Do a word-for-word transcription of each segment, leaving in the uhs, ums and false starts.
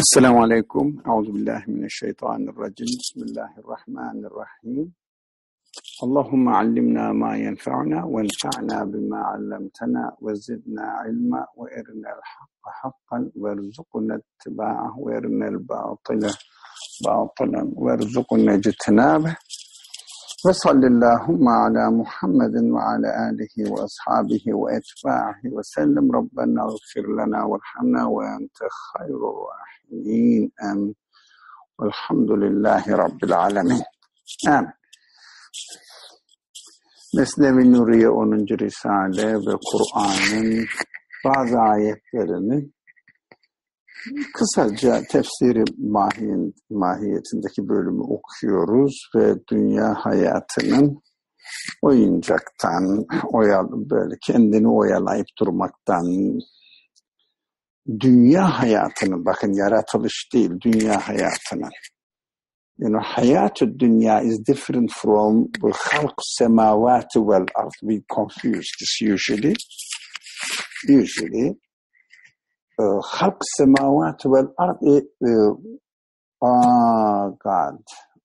السلام عليكم أعوذ بالله من الشيطان الرجيم بسم الله الرحمن الرحيم اللهم علمنا ما ينفعنا وانفعنا بما علمتنا وزدنا علما وارنا الحق حقا وارزقنا اتباعه وارنا الباطل باطلا وارزقنا اجتنابه وصل اللهم على محمد وعلى آله وأصحابه وأتباعه وسلم ربنا اغفر لنا وارحمنا وأنت خير الراحمين آمين والحمد لله رب العالمين آمين. Mesnevi Nuriye onuncu Risale ve Kur'an'ın bazı ayetlerini kısaca tefsiri mahiyen, mahiyetindeki bölümü okuyoruz ve dünya hayatının oyuncaktan, oyal, böyle kendini oyalayıp durmaktan, dünya hayatının, bakın yaratılış değil, dünya hayatının. You know, hayatı dünya is different from the halk semavati vel ard. We confuse this usually. Usually. Uh, halk semavati vel ard. Uh, oh God.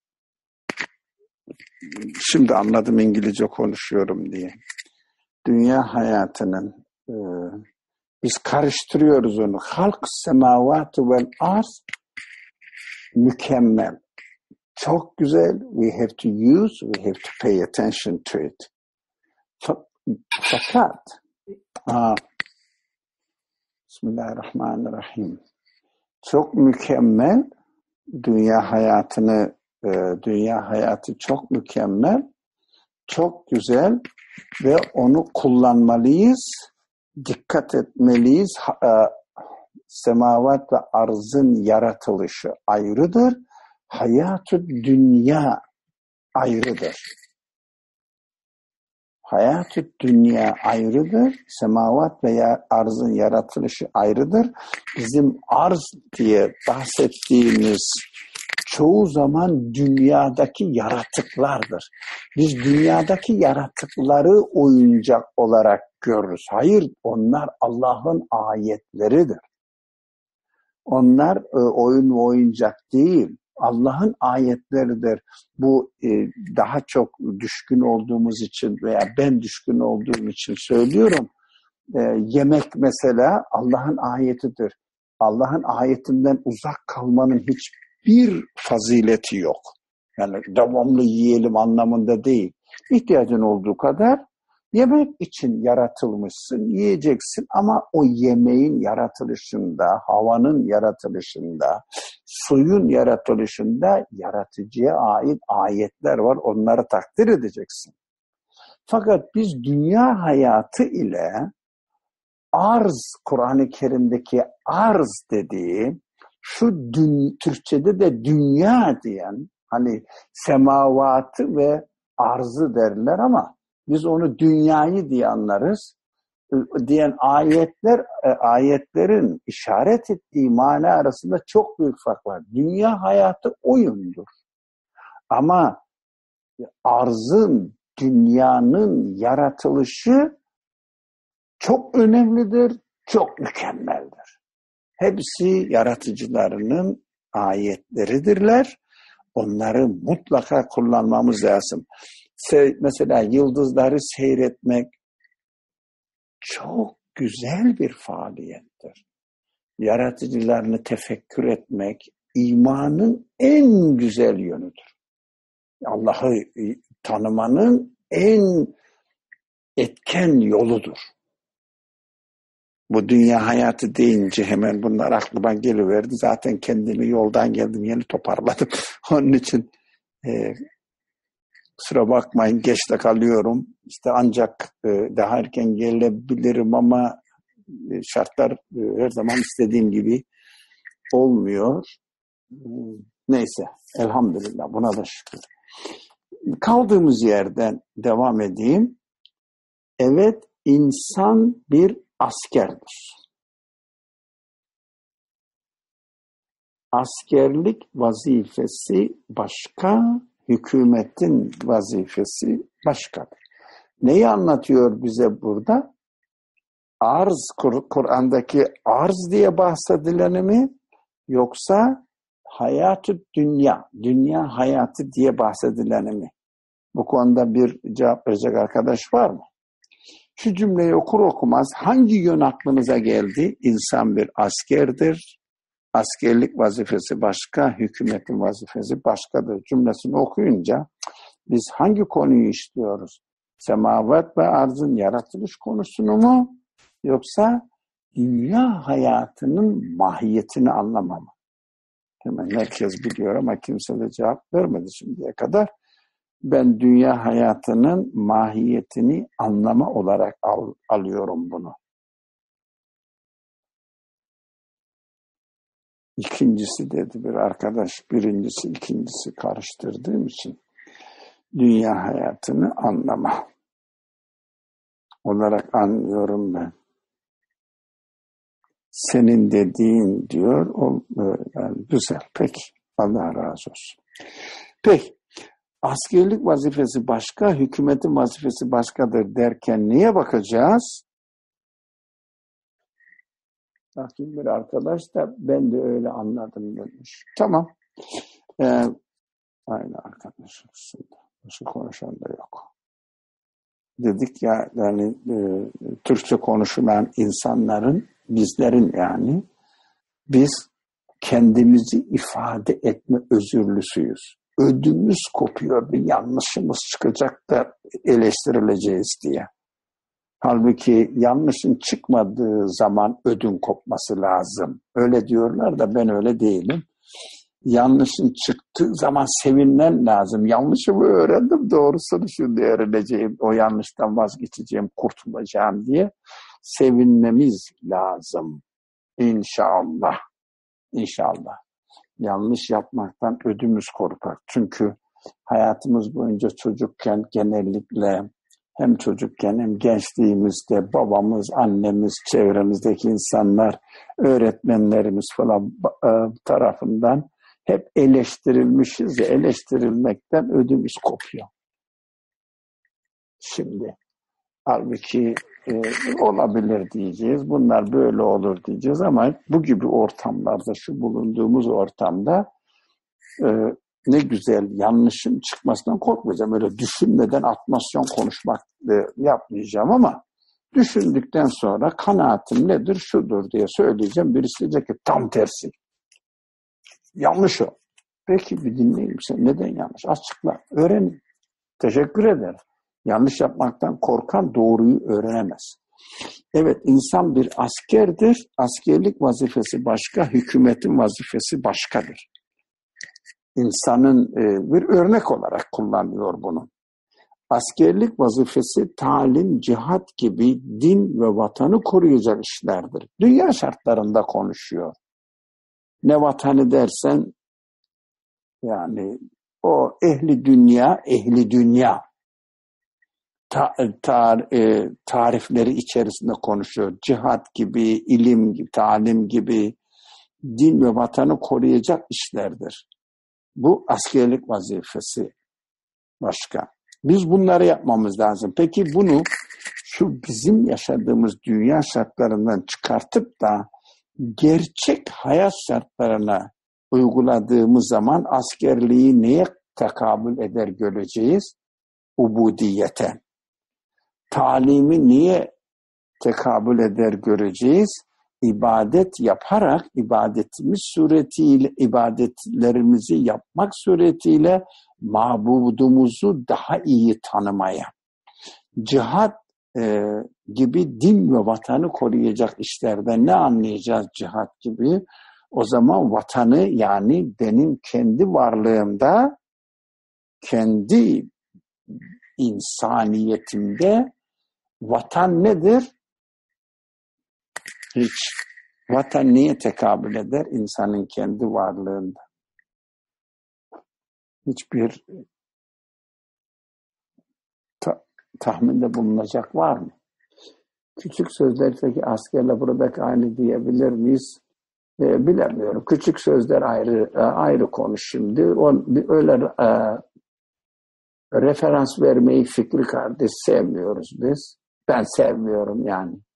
Şimdi anladım İngilizce konuşuyorum diye. Dünya hayatının uh, biz karıştırıyoruz onu. Halk semavati vel ard mükemmel. Çok güzel. We have to use, we have to pay attention to it. Fakat aa, Bismillahirrahmanirrahim. Çok mükemmel. Dünya hayatını e, dünya hayatı çok mükemmel. Çok güzel ve onu kullanmalıyız. Dikkat etmeliyiz. E, semavat ve arzın yaratılışı ayrıdır. Hayat-ı dünya ayrıdır. Hayat-ı dünya ayrıdır. Semavat veya arzın yaratılışı ayrıdır. Bizim arz diye bahsettiğimiz çoğu zaman dünyadaki yaratıklardır. Biz dünyadaki yaratıkları oyuncak olarak görürüz. Hayır, onlar Allah'ın ayetleridir. Onlar e, oyun ve oyuncak değil. Allah'ın ayetleridir. Bu e, daha çok düşkün olduğumuz için veya ben düşkün olduğum için söylüyorum. E, yemek mesela Allah'ın ayetidir. Allah'ın ayetinden uzak kalmanın hiçbir fazileti yok. Yani devamlı yiyelim anlamında değil. İhtiyacın olduğu kadar yemek için yaratılmışsın, yiyeceksin ama o yemeğin yaratılışında, havanın yaratılışında, suyun yaratılışında yaratıcıya ait ayetler var. Onları takdir edeceksin. Fakat biz dünya hayatı ile arz, Kur'an-ı Kerim'deki arz dediği, şu dün, Türkçe'de de dünya diyen, hani semavatı ve arzı derler ama biz onu dünyayı diye anlarız. Diyen ayetler, ayetlerin işaret ettiği mana arasında çok büyük fark var. Dünya hayatı oyundur. Ama arzın, dünyanın yaratılışı çok önemlidir, çok mükemmeldir. Hepsi yaratıcılarının ayetleridirler. Onları mutlaka kullanmamız lazım. Mesela yıldızları seyretmek çok güzel bir faaliyettir. Yaratıcılarını tefekkür etmek imanın en güzel yönüdür. Allah'ı tanımanın en etken yoludur. Bu dünya hayatı deyince hemen bunlar aklıma geliverdi. Zaten kendimi yoldan geldim, yeni toparladım. Onun için e, kusura bakmayın, geç de kalıyorum. İşte ancak e, daha erken gelebilirim ama e, şartlar e, her zaman istediğim gibi olmuyor. E, neyse, elhamdülillah, buna da şükür. Kaldığımız yerden devam edeyim. Evet, insan bir askerdir. Askerlik vazifesi başka, hükümetin vazifesi başkadır. Neyi anlatıyor bize burada? Arz, Kur- Kur'an'daki arz diye bahsedileni mi? Yoksa hayatı dünya, dünya hayatı diye bahsedileni mi? Bu konuda bir cevap verecek arkadaş var mı? Şu cümleyi okur okumaz hangi yön aklınıza geldi? İnsan bir askerdir. Askerlik vazifesi başka, hükümetin vazifesi başkadır cümlesini okuyunca biz hangi konuyu işliyoruz? Semavat ve arzın yaratılış konusunu mu? Yoksa dünya hayatının mahiyetini anlama mı? Hemen herkes biliyor ama kimse de cevap vermedi şimdiye kadar. Ben dünya hayatının mahiyetini anlama olarak al, alıyorum bunu. İkincisi dedi bir arkadaş, birincisi ikincisi karıştırdığım için dünya hayatını anlama olarak anlıyorum ben. Senin dediğin diyor, o, yani güzel, peki, Allah razı olsun. Peki, askerlik vazifesi başka, hükümetin vazifesi başkadır derken neye bakacağız? Bakayım bir arkadaş da ben de öyle anladım demiş. Tamam. Ee, aynı arkadaş aslında. Nasıl konuşan da yok. Dedik ya yani e, Türkçe konuşulan insanların, bizlerin yani biz kendimizi ifade etme özürlüsüyüz. Ödümüz kopuyor, bir yanlışımız çıkacak da eleştirileceğiz diye. Halbuki yanlışın çıkmadığı zaman ödün kopması lazım. Öyle diyorlar da ben öyle değilim. Yanlışın çıktığı zaman sevinmen lazım. Yanlışımı öğrendim, doğrusunu şimdi öğreneceğim, o yanlıştan vazgeçeceğim, kurtulacağım diye sevinmemiz lazım. İnşallah. İnşallah. Yanlış yapmaktan ödümüz korkar. Çünkü hayatımız boyunca çocukken genellikle hem çocukken hem gençliğimizde babamız, annemiz, çevremizdeki insanlar, öğretmenlerimiz falan tarafından hep eleştirilmişiz ya, eleştirilmekten ödümüz kopuyor. Şimdi halbuki e, olabilir diyeceğiz, bunlar böyle olur diyeceğiz ama bu gibi ortamlarda, şu bulunduğumuz ortamda e, ne güzel yanlışın çıkmasından korkmayacağım. Öyle düşünmeden atmasyon konuşmak e, yapmayacağım ama düşündükten sonra kanaatim nedir, şudur diye söyleyeceğim. Birisi diyecek ki tam tersi. Yanlış o. Peki bir dinleyeyim sen. Neden yanlış? Açıkla. Öğren. Teşekkür ederim. Yanlış yapmaktan korkan doğruyu öğrenemez. Evet, insan bir askerdir. Askerlik vazifesi başka, hükümetin vazifesi başkadır. İnsanın e, bir örnek olarak kullanıyor bunu. Askerlik vazifesi talim, cihat gibi din ve vatanı koruyacak işlerdir. Dünya şartlarında konuşuyor. Ne vatanı dersen yani o ehli dünya, ehli dünya ta, ta, e, tarifleri içerisinde konuşuyor. Cihat gibi, ilim gibi, talim gibi din ve vatanı koruyacak işlerdir. Bu askerlik vazifesi başka. Biz bunları yapmamız lazım. Peki bunu şu bizim yaşadığımız dünya şartlarından çıkartıp da gerçek hayat şartlarına uyguladığımız zaman askerliği neye tekabül eder göreceğiz? Ubudiyete. Talimi niye tekabül eder göreceğiz? İbadet yaparak, ibadetimiz suretiyle, ibadetlerimizi yapmak suretiyle mabudumuzu daha iyi tanımaya. Cihat e, gibi din ve vatanı koruyacak işlerden ne anlayacağız cihat gibi? O zaman vatanı yani benim kendi varlığımda, kendi insaniyetimde vatan nedir? Hiç. Vatan niye tekabül eder? İnsanın kendi varlığında. Hiçbir ta- tahminde bulunacak var mı? Küçük sözlerdeki askerle buradaki aynı diyebilir miyiz? E, bilemiyorum. Küçük sözler ayrı e, ayrı konu şimdi. O, öyle e, referans vermeyi Fikri kardeş sevmiyoruz biz. Ben sevmiyorum yani.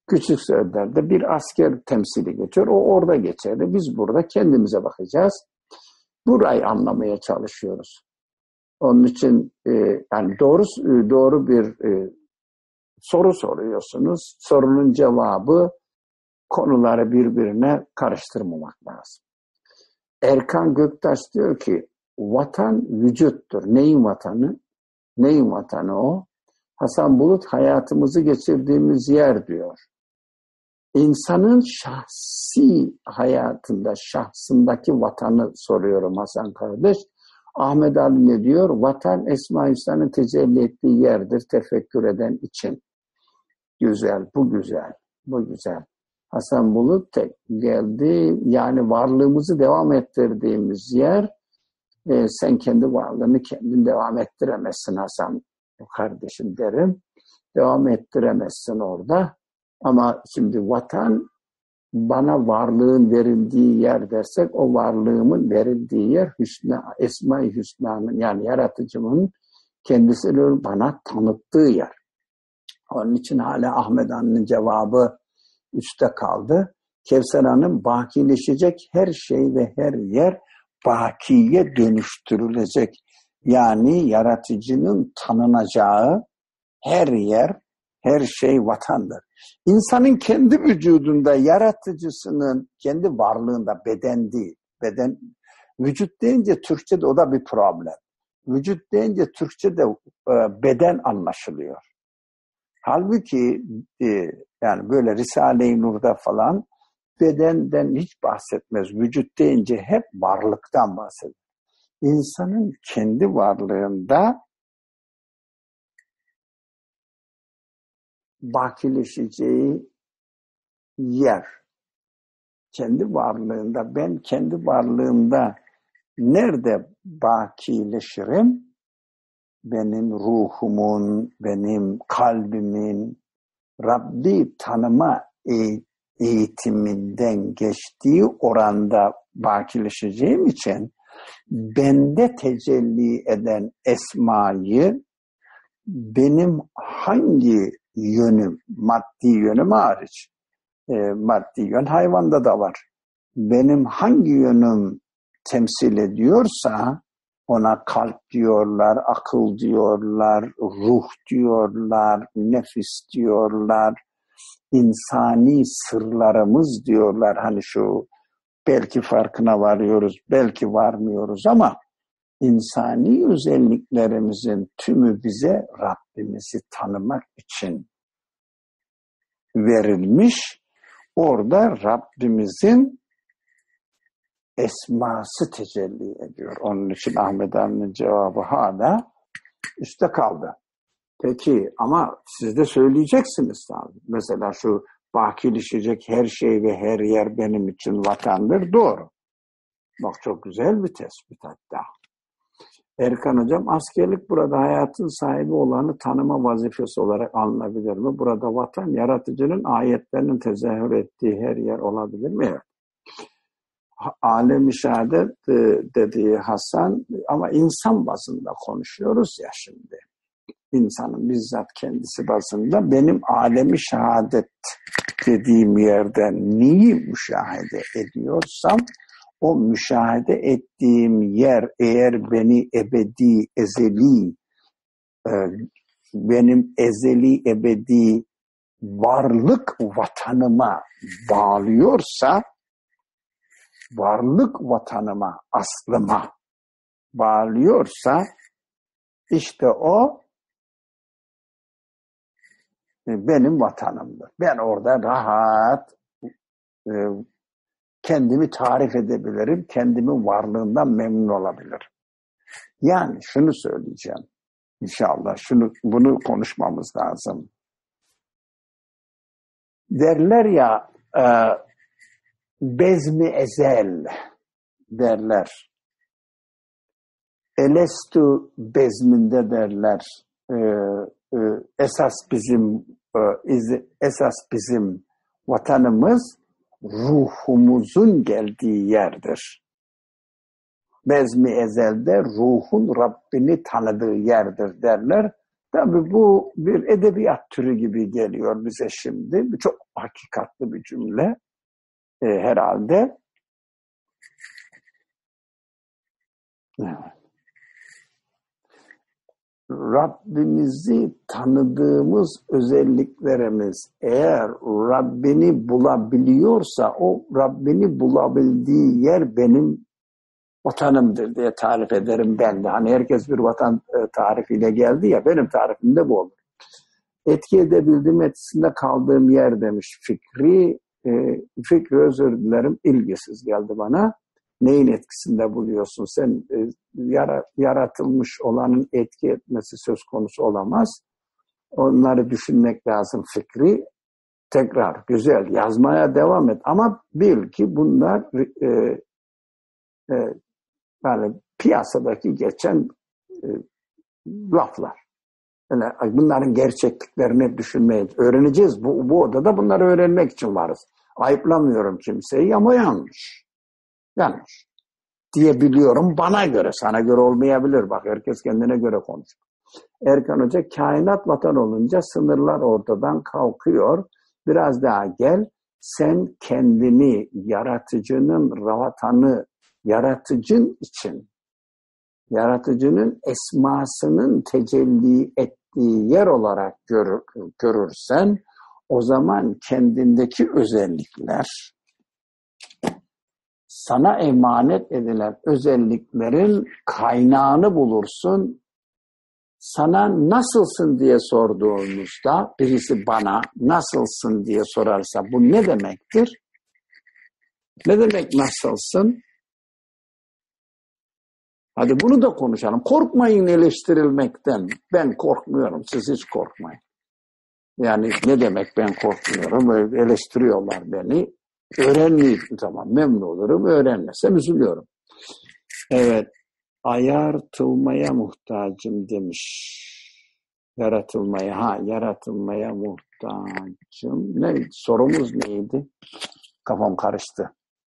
Küçük Sörder'de bir asker temsili geçiyor. O orada geçerli. Biz burada kendimize bakacağız. Burayı anlamaya çalışıyoruz. Onun için e, yani doğru doğru bir e, soru soruyorsunuz. Sorunun cevabı konuları birbirine karıştırmamak lazım. Erkan Göktaş diyor ki vatan vücuttur. Neyin vatanı? Neyin vatanı o? Hasan Bulut hayatımızı geçirdiğimiz yer diyor. İnsanın şahsi hayatında, şahsındaki vatanı soruyorum Hasan kardeş. Ahmet Ali ne diyor? Vatan Esma-i Hüsna'nın tecelli ettiği yerdir tefekkür eden için. Güzel, bu güzel, bu güzel. Hasan Bulut geldi, yani varlığımızı devam ettirdiğimiz yer, e, sen kendi varlığını kendin devam ettiremezsin Hasan kardeşim derim. Devam ettiremezsin orada. Ama şimdi vatan bana varlığın verildiği yer dersek o varlığımın verildiği yer Hüsna, Esma-i Hüsna'nın yani yaratıcımın kendisini bana tanıttığı yer. Onun için hala Ahmet Han'ın cevabı üstte kaldı. Kevser Hanım bakileşecek her şey ve her yer bakiye dönüştürülecek. Yani yaratıcının tanınacağı her yer, her şey vatandır. İnsanın kendi vücudunda yaratıcısının kendi varlığında beden değil. Beden, vücut deyince Türkçe'de o da bir problem. Vücut deyince Türkçe'de e, beden anlaşılıyor. Halbuki e, yani böyle Risale-i Nur'da falan bedenden hiç bahsetmez. Vücut deyince hep varlıktan bahseder. İnsanın kendi varlığında bakileşeceği yer, kendi varlığında, ben kendi varlığımda nerede bakileşirim? Benim ruhumun, benim kalbimin Rabbi tanıma eğitiminden geçtiği oranda bakileşeceğim için bende tecelli eden esmayı benim hangi yönüm, maddi yönüm hariç, e, maddi yön hayvanda da var. Benim hangi yönüm temsil ediyorsa ona kalp diyorlar, akıl diyorlar, ruh diyorlar, nefis diyorlar, insani sırlarımız diyorlar. Hani şu belki farkına varıyoruz, belki varmıyoruz ama insani özelliklerimizin tümü bize Rabbimizi tanımak için verilmiş. Orada Rabbimizin esması tecelli ediyor. Onun için Ahmet Ali'nin cevabı hala üstte kaldı. Peki ama siz de söyleyeceksiniz tabii. Mesela şu bakileşecek her şey ve her yer benim için vatandır. Doğru. Bak çok güzel bir tespit hatta. Erkan Hocam, askerlik burada hayatın sahibi olanı tanıma vazifesi olarak alınabilir mi? Burada vatan yaratıcının ayetlerinin tezahür ettiği her yer olabilir mi? Evet. Alem-i şehadet dediği Hasan, ama insan bazında konuşuyoruz ya şimdi. İnsanın bizzat kendisi bazında benim alem-i şehadet dediğim yerden neyi müşahede ediyorsam o müşahede ettiğim yer eğer beni ebedi, ezeli, benim ezeli, ebedi varlık vatanıma bağlıyorsa, varlık vatanıma, aslıma bağlıyorsa, işte o benim vatanımdır. Ben orada rahat e, kendimi tarif edebilirim, kendimin varlığından memnun olabilirim. Yani şunu söyleyeceğim, inşallah şunu bunu konuşmamız lazım. Derler ya, e, bezmi ezel derler. Elestu bezminde derler. E, e, esas bizim e, esas bizim vatanımız ruhumuzun geldiği yerdir. Bezmi ezelde ruhun Rabbini tanıdığı yerdir derler. Tabii bu bir edebiyat türü gibi geliyor bize şimdi. Bu çok hakikatli bir cümle e, herhalde. Evet. Rabbimizi tanıdığımız özelliklerimiz eğer Rabbini bulabiliyorsa o Rabbini bulabildiği yer benim vatanımdır diye tarif ederim ben de. Hani herkes bir vatan e, tarifiyle geldi ya, benim tarifim de bu olur. Etki edebildiğim etkisinde kaldığım yer demiş Fikri. E, Fikri özür dilerim, ilgisiz geldi bana. Neyin etkisinde buluyorsun? Sen e, yara, yaratılmış olanın etki etmesi söz konusu olamaz. Onları düşünmek lazım Fikri. Tekrar güzel yazmaya devam et. Ama bil ki bunlar e, e, yani piyasadaki geçen e, laflar. Yani bunların gerçekliklerini düşünmeyiz. Öğreneceğiz. Bu, bu odada bunları öğrenmek için varız. Ayıplamıyorum kimseyi ama yanlış. Yanlış diyebiliyorum bana göre. Sana göre olmayabilir. Bak herkes kendine göre konuşuyor. Erkan Hoca, kainat vatan olunca sınırlar ortadan kalkıyor. Biraz daha gel. Sen kendini yaratıcının vatanı, yaratıcın için, yaratıcının esmasının tecelli ettiği yer olarak görür, görürsen o zaman kendindeki özellikler, sana emanet edilen özelliklerin kaynağını bulursun. Sana nasılsın diye sorduğumuzda birisi bana nasılsın diye sorarsa bu ne demektir? Ne demek nasılsın? Hadi bunu da konuşalım. Korkmayın eleştirilmekten. Ben korkmuyorum. Siz hiç korkmayın. Yani ne demek ben korkmuyorum? Böyle eleştiriyorlar beni. Öğrenmeyeceğim zaman memnun olurum. Öğrenmesem üzülüyorum. Evet. Ayartılmaya muhtacım demiş. Yaratılmaya. Ha yaratılmaya muhtacım. Ne? Sorumuz neydi? Kafam karıştı.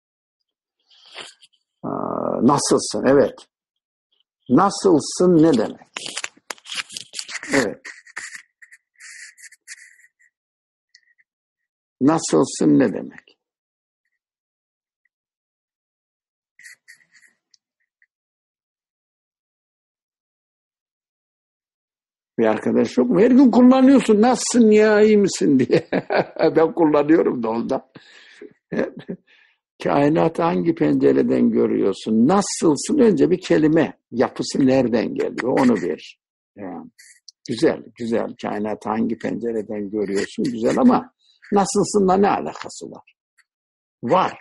Aa, nasılsın? Evet. Nasılsın ne demek? Evet. Nasılsın ne demek? Bir arkadaş yok mu? Her gün kullanıyorsun. Nasılsın ya, iyi misin diye. Ben kullanıyorum da ondan. Kainatı hangi pencereden görüyorsun? Nasılsın? Önce bir kelime. Yapısı nereden geliyor? Onu ver. Yani, güzel, güzel. Kainatı hangi pencereden görüyorsun? Güzel ama nasılsınla ne alakası var? Var.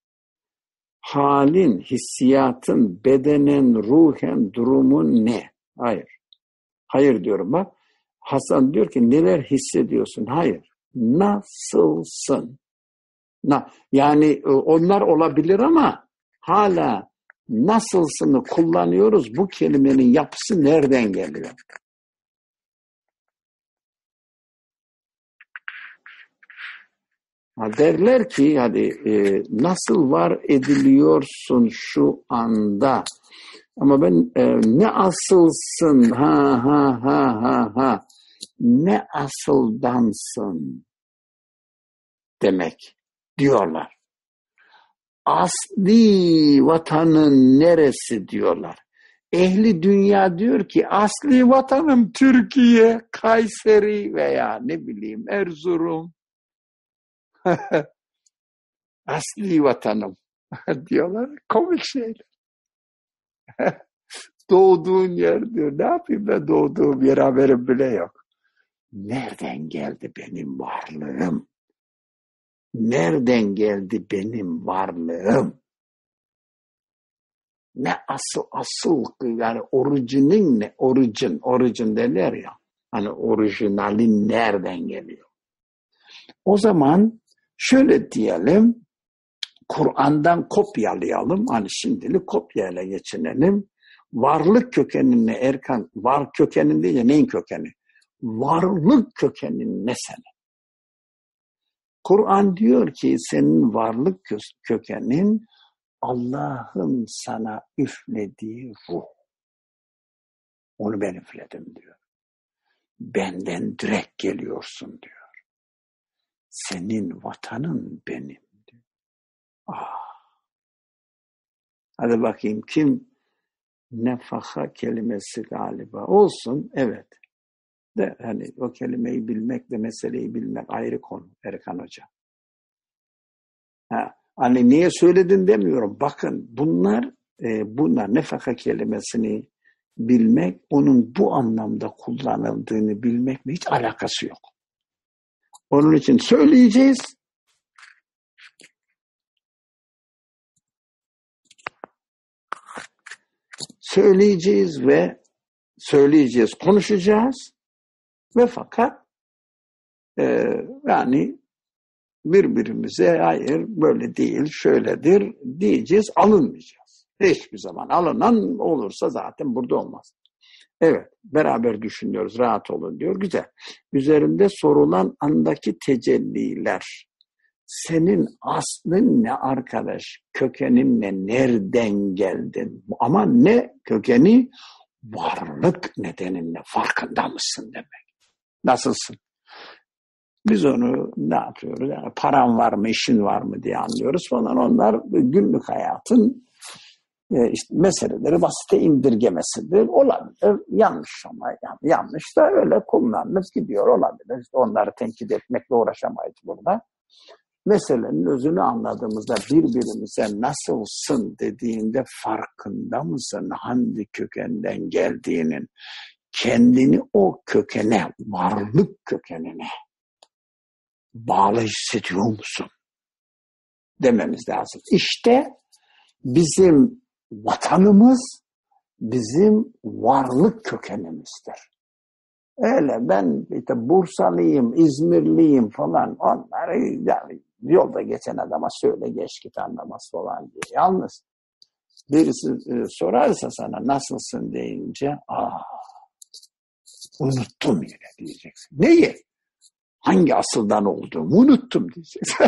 Halin, hissiyatın, bedenen, ruhen, durumun ne? Hayır. Hayır diyorum bak. Hasan diyor ki neler hissediyorsun? Hayır. Nasılsın? Na, yani onlar olabilir ama hala nasılsını kullanıyoruz. Bu kelimenin yapısı nereden geliyor? Ha, derler ki hadi e, nasıl var ediliyorsun şu anda? Ama ben e, ne asılsın? Ha ha ha ha ha. Ne asıldansın demek diyorlar. Asli vatanın neresi diyorlar. Ehli dünya diyor ki asli vatanım Türkiye, Kayseri veya ne bileyim Erzurum. Asli vatanım diyorlar. Komik şeyler. Doğduğun yer diyor. Ne yapayım ben doğduğum yer, haberim bile yok. Nereden geldi benim varlığım? Nereden geldi benim varlığım? Ne asıl asıl yani orijinin ne? Orijin, orijin derler ya. Hani orijinalin nereden geliyor? O zaman şöyle diyelim, Kur'an'dan kopyalayalım. Hani şimdilik kopyayla geçinelim. Varlık kökenine Erkan, var kökenin değil ya, neyin kökeni? Varlık kökenin ne senin? Kur'an diyor ki senin varlık kökenin Allah'ın sana üflediği ruh. Onu ben üfledim diyor. benden direkt geliyorsun diyor. Senin vatanın benim diyor. Ah. Hadi bakayım kim nefaka kelimesi galiba olsun, evet. De hani o kelimeyi bilmek de meseleyi bilmek ayrı konu Erkan Hoca. Ha, hani niye söyledin demiyorum. Bakın bunlar e, bunlar nefaka kelimesini bilmek, onun bu anlamda kullanıldığını bilmekle hiç alakası yok. Onun için söyleyeceğiz. Söyleyeceğiz ve söyleyeceğiz, konuşacağız ve fakat e, yani birbirimize hayır böyle değil, şöyledir diyeceğiz, alınmayacağız. Hiçbir zaman alınan olursa zaten burada olmaz. Evet, beraber düşünüyoruz, rahat olun diyor. Güzel. Üzerinde sorulan andaki tecelliler. Senin aslın ne arkadaş? Kökenin ne? Nereden geldin? Ama ne kökeni? Varlık nedeninle farkında mısın demek. Nasılsın? Biz onu ne yapıyoruz? Yani paran var mı, işin var mı diye anlıyoruz falan. Onlar günlük hayatın e, işte meseleleri basite indirgemesidir. Olabilir. Yanlış ama yani yanlış da öyle kullanılıp gidiyor olabilir. İşte onları tenkit etmekle uğraşamayız burada. Meselenin özünü anladığımızda birbirimize nasılsın dediğinde farkında mısın? Hangi kökenden geldiğinin, kendini o kökene, varlık kökenine bağlı hissediyor musun? Dememiz lazım. İşte bizim vatanımız bizim varlık kökenimizdir. Öyle ben işte Bursalıyım, İzmirliyim falan onları yani yolda geçen adama söyle geç git anlamaz falan diye. Yalnız birisi e, sorarsa sana nasılsın deyince aa unuttum yine diyeceksin. Neyi? Hangi asıldan olduğumu unuttum diyeceksin.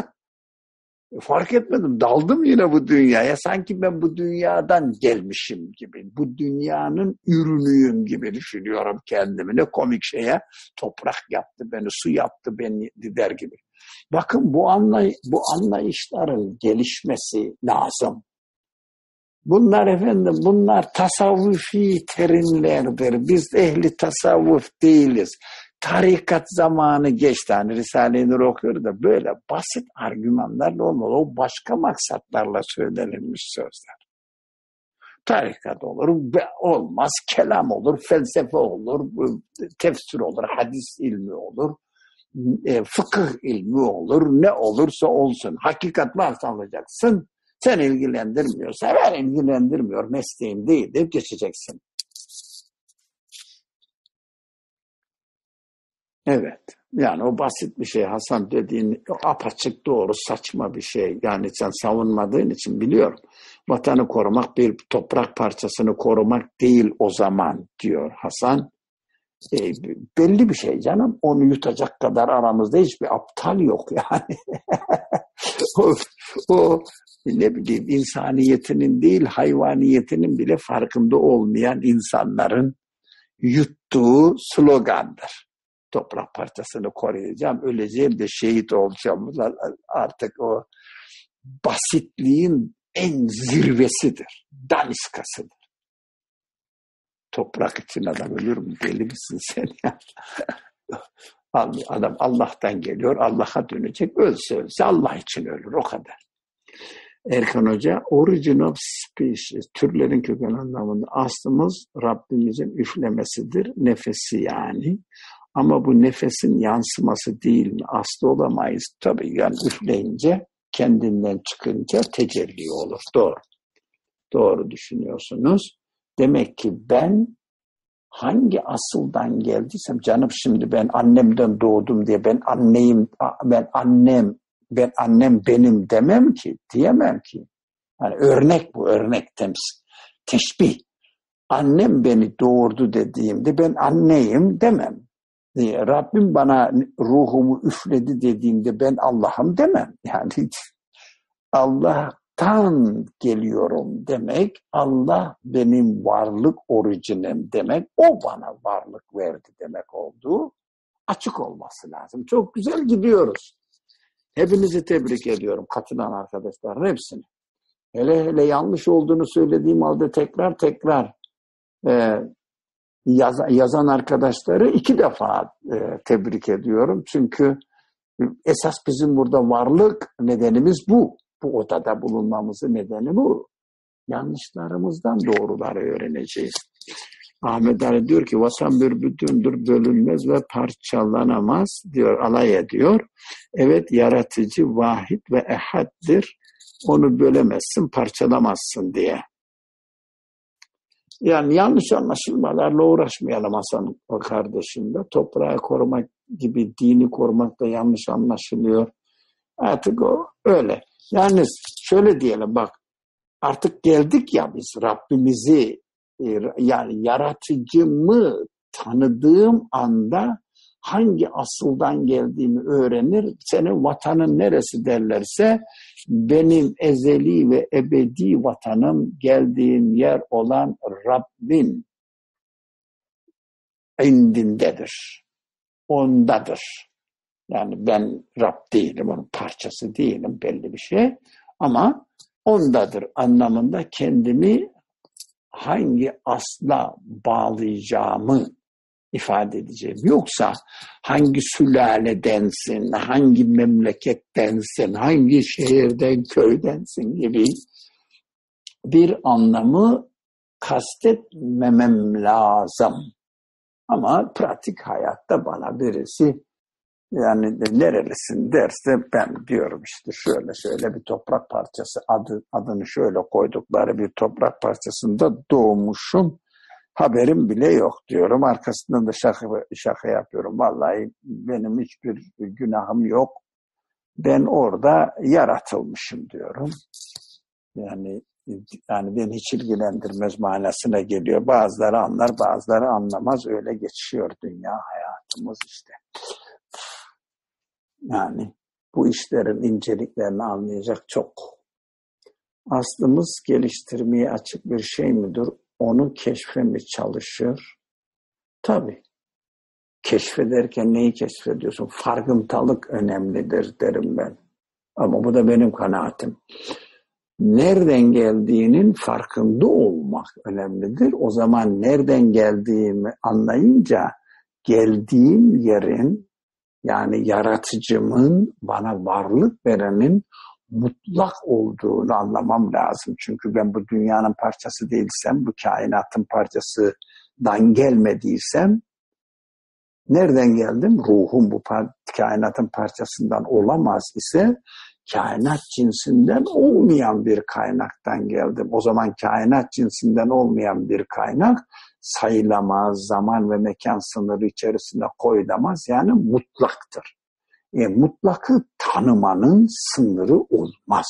Fark etmedim. Daldım yine bu dünyaya. Sanki ben bu dünyadan gelmişim gibi. Bu dünyanın ürünüyüm gibi düşünüyorum kendimi. Ne komik şeye. Toprak yaptı beni, su yaptı beni der gibi. Bakın bu, anlay bu anlayışların gelişmesi lazım. Bunlar efendim, bunlar tasavvufi terimlerdir. Biz ehli tasavvuf değiliz. Tarikat zamanı geçti. Hani Risale-i Nur okuyor da böyle basit argümanlarla olmalı. O başka maksatlarla söylenilmiş sözler. Tarikat olur, olmaz, kelam olur, felsefe olur, tefsir olur, hadis ilmi olur, fıkıh ilmi olur, ne olursa olsun. Hakikat varsa alacaksın. Sen ilgilendirmiyorsa ben ilgilendirmiyor, mesleğim değil deyip geçeceksin. Evet. Yani o basit bir şey Hasan dediğin apaçık doğru saçma bir şey. Yani sen savunmadığın için biliyorum. Vatanı korumak bir toprak parçasını korumak değil o zaman diyor Hasan. E, belli bir şey canım. Onu yutacak kadar aramızda hiçbir aptal yok yani. o, o ne bileyim insaniyetinin değil hayvaniyetinin bile farkında olmayan insanların yuttuğu slogandır. Toprak parçasını koruyacağım, öleceğim de şehit olacağım. Artık o basitliğin en zirvesidir. Daniskasıdır. Toprak için adam ölür mü? Deli misin sen ya? Adam Allah'tan geliyor, Allah'a dönecek. Ölse ölse Allah için ölür, o kadar. Erkan Hoca, origin of species, türlerin köken anlamında aslımız Rabbimizin üflemesidir, nefesi yani. Ama bu nefesin yansıması değil mi? Aslı olamayız. Tabii yani üfleyince, kendinden çıkınca tecelli olur. Doğru. Doğru düşünüyorsunuz. Demek ki ben hangi asıldan geldiysem, canım şimdi ben annemden doğdum diye ben anneyim, ben annem, ben annem benim demem ki, diyemem ki. Yani örnek bu, örnek temsil, teşbih. Annem beni doğurdu dediğimde ben anneyim demem. Rabbim bana ruhumu üfledi dediğimde ben Allah'ım demem. Yani Allah Allah'tan geliyorum demek, Allah benim varlık orijinim demek, o bana varlık verdi demek olduğu açık olması lazım. Çok güzel gidiyoruz. Hepinizi tebrik ediyorum, katılan arkadaşların hepsini. Hele hele yanlış olduğunu söylediğim halde tekrar tekrar e, yaz, yazan arkadaşları iki defa e, tebrik ediyorum. Çünkü esas bizim burada varlık nedenimiz bu. Bu odada bulunmamızın nedeni bu. Yanlışlarımızdan doğruları öğreneceğiz. Ahmet Ali diyor ki vatan bir bütündür, bölünmez ve parçalanamaz diyor, alay ediyor. Evet, yaratıcı, vahid ve ehaddir. Onu bölemezsin, parçalamazsın diye. Yani yanlış anlaşılmalarla uğraşmayalım Hasan o kardeşim de. Toprağı korumak gibi dini korumak da yanlış anlaşılıyor. Artık o öyle. Yani şöyle diyelim bak, artık geldik ya biz Rabbimizi, yani yaratıcımı tanıdığım anda hangi asıldan geldiğimi öğrenir. Senin vatanın neresi derlerse benim ezeli ve ebedi vatanım geldiğim yer olan Rabbin indindedir. Ondadır. Yani ben Rab değilim, onun parçası değilim, belli bir şey. Ama ondadır anlamında kendimi hangi asla bağlayacağımı ifade edeceğim. Yoksa hangi sülaledensin, hangi memlekettensin, hangi şehirden, köydensin gibi bir anlamı kastetmemem lazım. Ama pratik hayatta bana birisi yani nerelisin derse ben diyorum işte şöyle şöyle bir toprak parçası, adı, adını şöyle koydukları bir toprak parçasında doğmuşum. Haberim bile yok diyorum. Arkasından da şaka, şaka yapıyorum. Vallahi benim hiçbir günahım yok. Ben orada yaratılmışım diyorum. Yani yani beni hiç ilgilendirmez manasına geliyor. Bazıları anlar, bazıları anlamaz. Öyle geçiyor dünya hayatımız işte. Yani bu işlerin inceliklerini anlayacak çok. Aslımız geliştirmeye açık bir şey midir? Onu keşfe mi çalışır? Tabii. Keşfederken neyi keşfediyorsun? Farkındalık önemlidir derim ben. Ama bu da benim kanaatim. Nereden geldiğinin farkında olmak önemlidir. O zaman nereden geldiğimi anlayınca geldiğim yerin, yani yaratıcımın, bana varlık verenin mutlak olduğunu anlamam lazım. Çünkü ben bu dünyanın parçası değilsem, bu kainatın parçasından gelmediysem, nereden geldim? Ruhum bu kainatın parçasından olamaz ise, kainat cinsinden olmayan bir kaynaktan geldim. O zaman kainat cinsinden olmayan bir kaynak sayılamaz, zaman ve mekan sınırı içerisinde koyulamaz, yani mutlaktır. E, mutlakı tanımanın sınırı olmaz.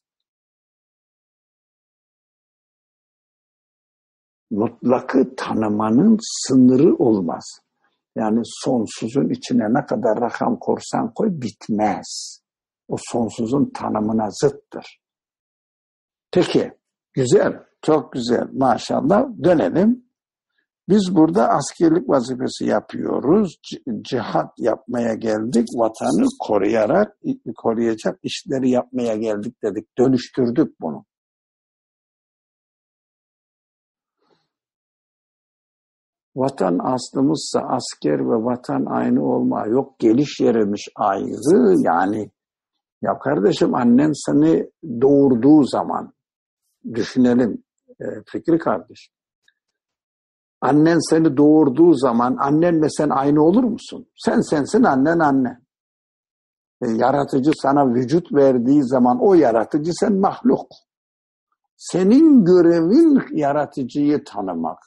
Mutlakı tanımanın sınırı olmaz. Yani sonsuzun içine ne kadar rakam korsan koy bitmez. O sonsuzun tanımına zıttır. Peki, güzel, çok güzel, maşallah. Dönelim. Biz burada askerlik vazifesi yapıyoruz. Cihat yapmaya geldik. Vatanı koruyarak, koruyacak işleri yapmaya geldik dedik. Dönüştürdük bunu. Vatan aslımızsa asker ve vatan aynı olma. Yok, geliş yerimiz ayrı. Yani ya kardeşim, annen seni doğurduğu zaman düşünelim e, Fikri kardeş. Annen seni doğurduğu zaman annenle sen aynı olur musun? Sen sensin, annen annen. E, yaratıcı sana vücut verdiği zaman o yaratıcı, sen mahluk. Senin görevin yaratıcıyı tanımak.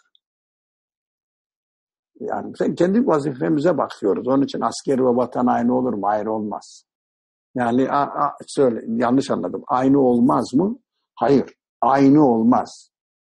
Yani sen kendi vazifemize bakıyoruz. Onun için asker ve vatan aynı olur mu? Hayır, olmaz. Yani a, a, söyle, yanlış anladım. Aynı olmaz mı? Hayır, aynı olmaz.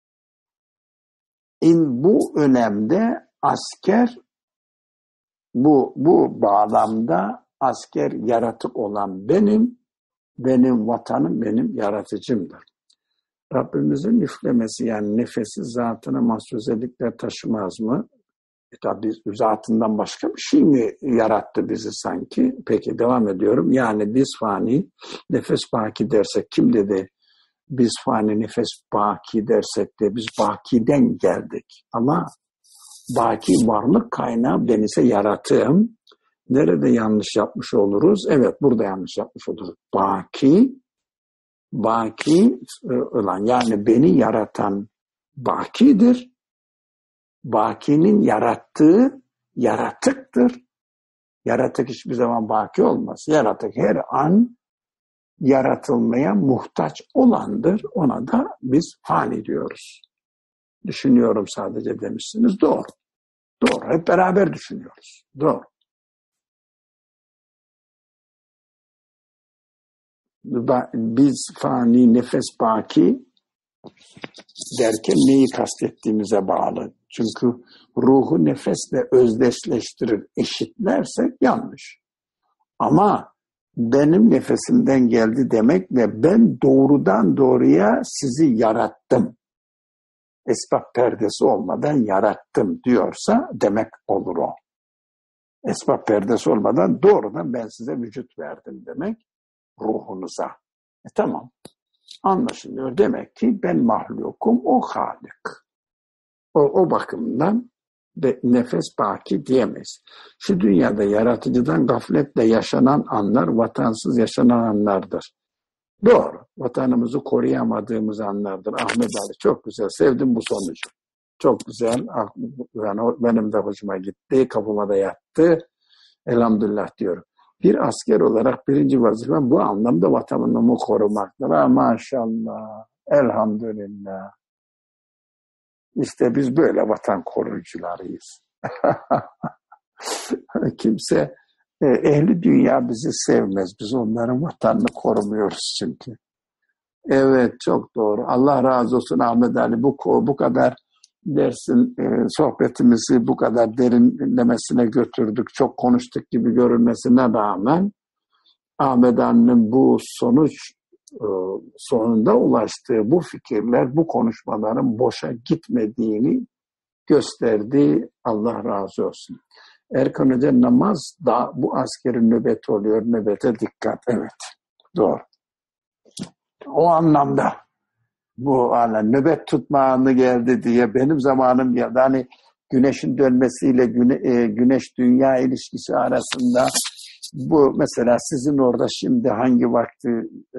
İn bu önemde asker, bu bu bağlamda asker yaratık olan benim, Benim vatanım benim yaratıcımdır. Rabbimizin üflemesi yani nefesi zatına mahsus özellikler taşımaz mı? E tabi zatından başka bir şey mi yarattı bizi sanki? Peki devam ediyorum. Yani biz fani, nefes baki dersek kim dedi? Biz fani, nefes baki dersek de biz bakiden geldik. Ama baki varlık kaynağı benise yaratığım. Nerede yanlış yapmış oluruz? Evet burada yanlış yapmış oluruz. Baki, baki olan yani beni yaratan bakidir. Bakinin yarattığı yaratıktır. Yaratık hiçbir zaman baki olmaz. Yaratık her an yaratılmaya muhtaç olandır. Ona da biz fani diyoruz. Düşünüyorum sadece demişsiniz. Doğru. Doğru. Hep beraber düşünüyoruz. Doğru. Biz fani, nefes baki derken neyi kastettiğimize bağlı. Çünkü ruhu nefesle özdeşleştirir, eşitlersek yanlış. Ama benim nefesimden geldi demekle ben doğrudan doğruya sizi yarattım. Esbab perdesi olmadan yarattım diyorsa demek olur o. Esbab perdesi olmadan doğrudan ben size vücut verdim demek ruhunuza. E tamam. Anlaşılıyor. Demek ki ben mahlukum, o Halik. O, o bakımdan de nefes baki diyemeyiz. Şu dünyada yaratıcıdan gafletle yaşanan anlar vatansız yaşanan anlardır. Doğru. Vatanımızı koruyamadığımız anlardır. Ahmet Ali çok güzel. Sevdim bu sonucu. Çok güzel. Yani benim de hoşuma gitti. Kafama da yattı. Elhamdülillah diyorum. Bir asker olarak birinci vazifem bu anlamda vatanımı korumaktır. Ha, maşallah. Elhamdülillah. İşte biz böyle vatan koruyucularıyız. Kimse, e, ehli dünya bizi sevmez. Biz onların vatanını korumuyoruz çünkü. Evet, çok doğru. Allah razı olsun Ahmet Ali. Bu, bu kadar dersin e, sohbetimizi bu kadar derinlemesine götürdük. Çok konuştuk gibi görünmesine rağmen Ahmet Ali'nin bu sonuç e, sonunda ulaştığı bu fikirler, bu konuşmaların boşa gitmediğini gösterdi. Allah razı olsun. Erkan Hoca namaz da bu askerin nöbeti oluyor. Nöbete dikkat. Evet. Doğru. O anlamda bu hala nöbet tutma anı geldi diye benim zamanım geldi. Hani güneşin dönmesiyle güne, e, güneş dünya ilişkisi arasında bu mesela sizin orada şimdi hangi vakti e,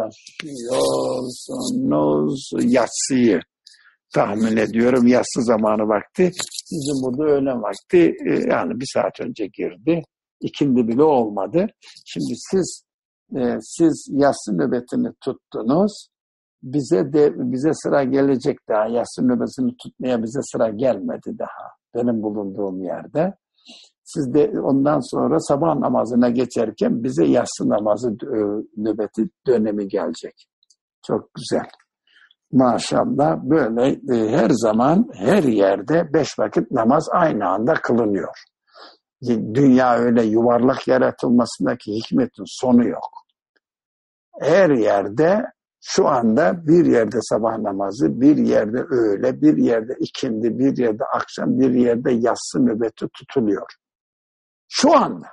yaşıyorsunuz? Yatsıyı tahmin ediyorum. Yatsı zamanı vakti. Bizim burada öğlen vakti e, yani bir saat önce girdi. İkindi bile olmadı. Şimdi siz e, siz yatsı nöbetini tuttunuz. Bize de bize sıra gelecek daha. Yatsı nöbetini tutmaya bize sıra gelmedi daha. Benim bulunduğum yerde. Siz de ondan sonra sabah namazına geçerken bize yatsı namazı e, nöbeti dönemi gelecek. Çok güzel. Maşallah böyle e, her zaman her yerde beş vakit namaz aynı anda kılınıyor. Dünya öyle yuvarlak yaratılmasındaki hikmetin sonu yok. Her yerde şu anda bir yerde sabah namazı, bir yerde öğle, bir yerde ikindi, bir yerde akşam, bir yerde yatsı nöbeti tutuluyor. Şu anda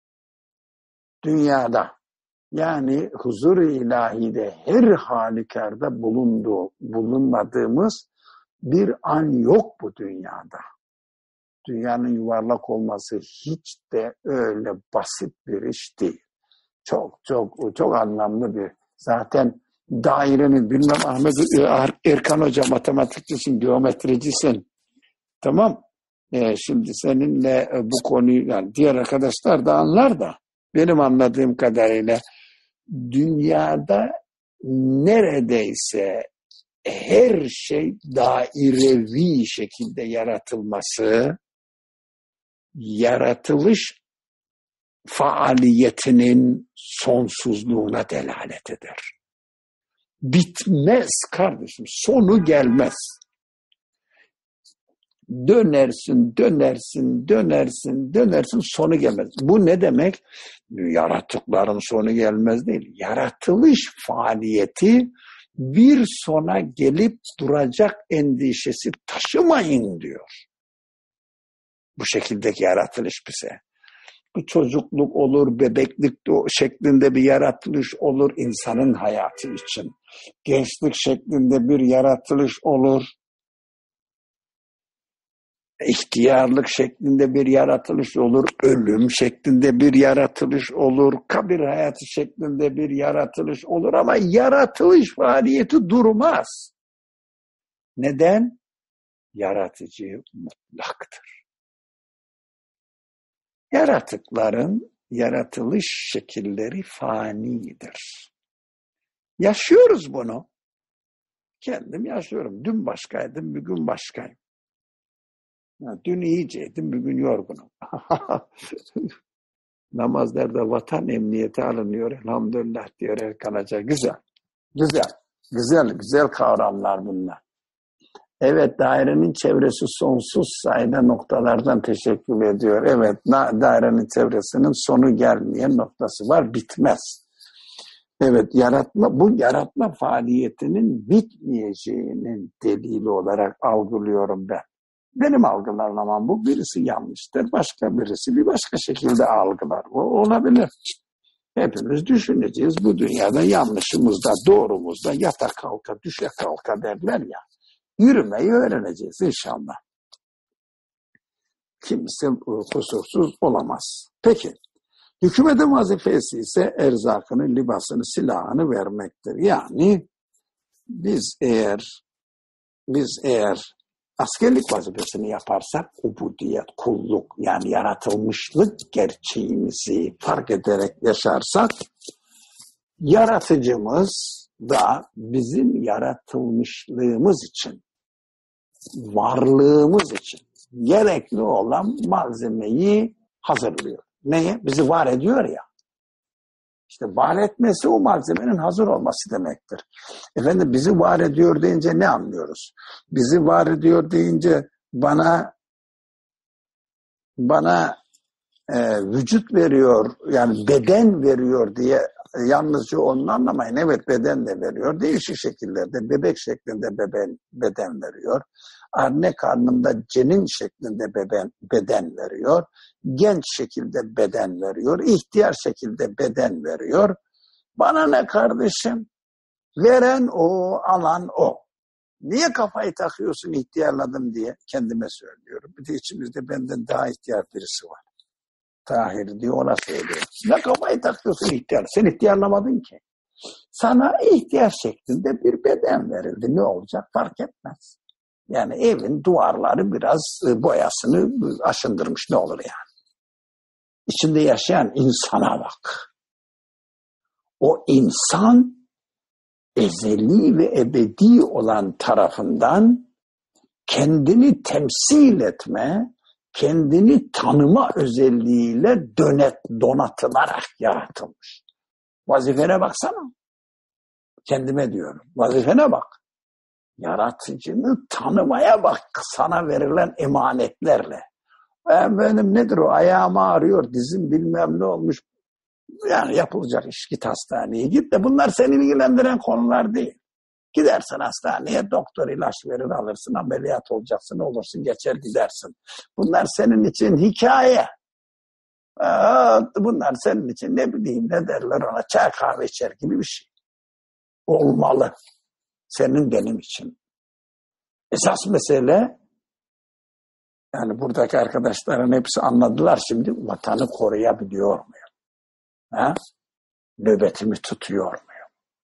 dünyada yani huzur-i ilahide her halükarda bulunduğu, bulunmadığımız bir an yok bu dünyada. Dünyanın yuvarlak olması hiç de öyle basit bir iş değil. Çok çok çok anlamlı bir. Zaten dairenin bilmem Ahmet Erkan Hoca matematikçisin, geometricisin. Tamam. Ee, şimdi seninle bu konuyu yani diğer arkadaşlar da anlar da benim anladığım kadarıyla dünyada neredeyse her şey dairevi şekilde yaratılması yaratılış faaliyetinin sonsuzluğuna delalet eder. Bitmez kardeşim, sonu gelmez. Dönersin, dönersin, dönersin, dönersin, sonu gelmez. Bu ne demek? Yaratıkların sonu gelmez değil. Yaratılış faaliyeti bir sona gelip duracak endişesi taşımayın diyor. Bu şekildeki yaratılış bize. Bu çocukluk olur, bebeklik şeklinde bir yaratılış olur insanın hayatı için. Gençlik şeklinde bir yaratılış olur. İhtiyarlık şeklinde bir yaratılış olur, ölüm şeklinde bir yaratılış olur, kabir hayatı şeklinde bir yaratılış olur ama yaratılış faaliyeti durmaz. Neden? Yaratıcı mutlaktır. Yaratıkların yaratılış şekilleri fanidir. Yaşıyoruz bunu. Kendim yaşıyorum. Dün başkaydım, bugün başkayım. Dün iyiceydim, bugün yorgunum. Namazlarda vatan emniyeti alınıyor, elhamdülillah diyor Erkan Hoca. Güzel, güzel, güzel, güzel kavramlar bunlar. Evet, dairenin çevresi sonsuz sayıda noktalardan teşekkür ediyor. Evet, dairenin çevresinin sonu gelmeyen noktası var, bitmez. Evet, yaratma, bu yaratma faaliyetinin bitmeyeceğinin delili olarak algılıyorum ben. Benim algılamam bu. Birisi yanlıştır, başka birisi bir başka şekilde algılar. O olabilir. Hepimiz düşüneceğiz. Bu dünyada yanlışımızda, doğrumuzda yata kalka, düşe kalka derler ya. Yürümeyi öğreneceğiz inşallah. Kimse kusursuz olamaz. Peki, hükümetin vazifesi ise erzakını, libasını, silahını vermektir. Yani biz eğer biz eğer askerlik vazifesini yaparsak ubudiyet, kulluk yani yaratılmışlık gerçeğimizi fark ederek yaşarsak yaratıcımız da bizim yaratılmışlığımız için, varlığımız için gerekli olan malzemeyi hazırlıyor. Neye? Bizi var ediyor ya. İşte var etmesi o malzemenin hazır olması demektir. Efendim bizi var ediyor deyince ne anlıyoruz? Bizi var ediyor deyince bana bana e, vücut veriyor, yani beden veriyor diye yalnızca onu anlamayın. Evet, beden de veriyor. Değişik şekillerde bebek şeklinde beden, beden veriyor. Anne karnında cenin şeklinde beden, beden veriyor. Genç şekilde beden veriyor. İhtiyar şekilde beden veriyor. Bana ne kardeşim? Veren o, alan o. Niye kafayı takıyorsun ihtiyarladım diye kendime söylüyorum. Bir de içimizde benden daha ihtiyar birisi var. Tahir diye ona söylüyorum. Ne kafayı takıyorsun ihtiyar? Sen ihtiyarlamadın ki. Sana ihtiyar şeklinde bir beden verildi. Ne olacak fark etmez. Yani evin duvarları biraz boyasını aşındırmış, ne olur yani. İçinde yaşayan insana bak. O insan ezeli ve ebedi olan tarafından kendini temsil etme, kendini tanıma özelliğiyle dönet, donatılarak yaratılmış. Vazifene baksana. Kendime diyorum. Vazifene bak. Yaratıcını tanımaya bak sana verilen emanetlerle. Benim nedir o? Ayağım ağrıyor, dizim bilmem ne olmuş. Yani yapılacak iş, git hastaneye git de bunlar seni ilgilendiren konular değil. Gidersin hastaneye, doktor ilaç verir alırsın, ameliyat olacaksın, olursun geçer gidersin. Bunlar senin için hikaye. Bunlar senin için ne bileyim ne derler ona, çay kahve içer gibi bir şey. Olmalı. Senin benim için. Esas mesele, yani buradaki arkadaşların hepsi anladılar şimdi, vatanı koruyabiliyor muyum? Ha? Nöbetimi tutuyor muyum?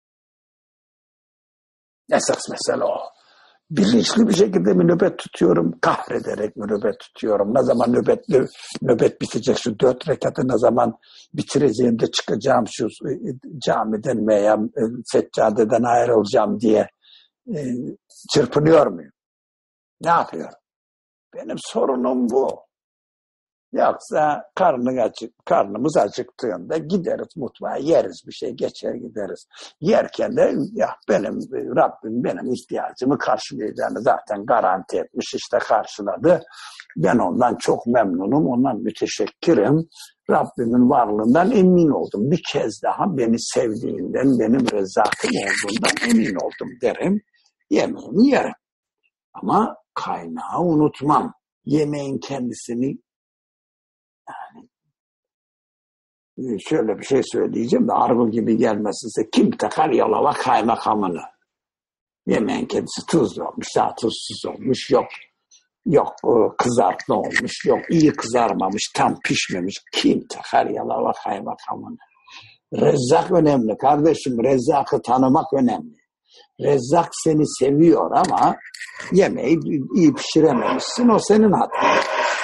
Esas mesele o. Bilinçli bir şekilde mi nöbet tutuyorum? Kahrederek mi nöbet tutuyorum? Ne zaman nöbet, nöbet bitecek, şu dört rekatı ne zaman bitireceğimde çıkacağım şu camiden veya seccadeden ayrılacağım diye e, çırpınıyor muyum? Ne yapıyorum? Benim sorunum bu. Yoksa karnın acık, karnımız acıktığında gideriz mutfağa, yeriz bir şey, geçer gideriz. Yerken de ya benim Rabbim benim ihtiyacımı karşılayacağını zaten garanti etmiş, işte karşıladı. Ben ondan çok memnunum, ondan müteşekkirim. Rabbimin varlığından emin oldum. Bir kez daha beni sevdiğinden, benim Rezzak'ım olduğundan emin oldum derim. Yemeğimi yerim. Ama kaynağı unutmam. Yemeğin kendisini, yani şöyle bir şey söyleyeceğim de argo gibi gelmesinse, kim takar Yalova kaymakamını? Yemeğin kendisi tuzlu olmuş, daha tuzsuz olmuş, yok. Yok kızartma olmuş, yok iyi kızarmamış, tam pişmemiş. Kim takar Yalova kaymakamını? Rezzak önemli kardeşim, Rezzak'ı tanımak önemli. Rezzak seni seviyor ama yemeği iyi pişirememişsin, o senin hatan.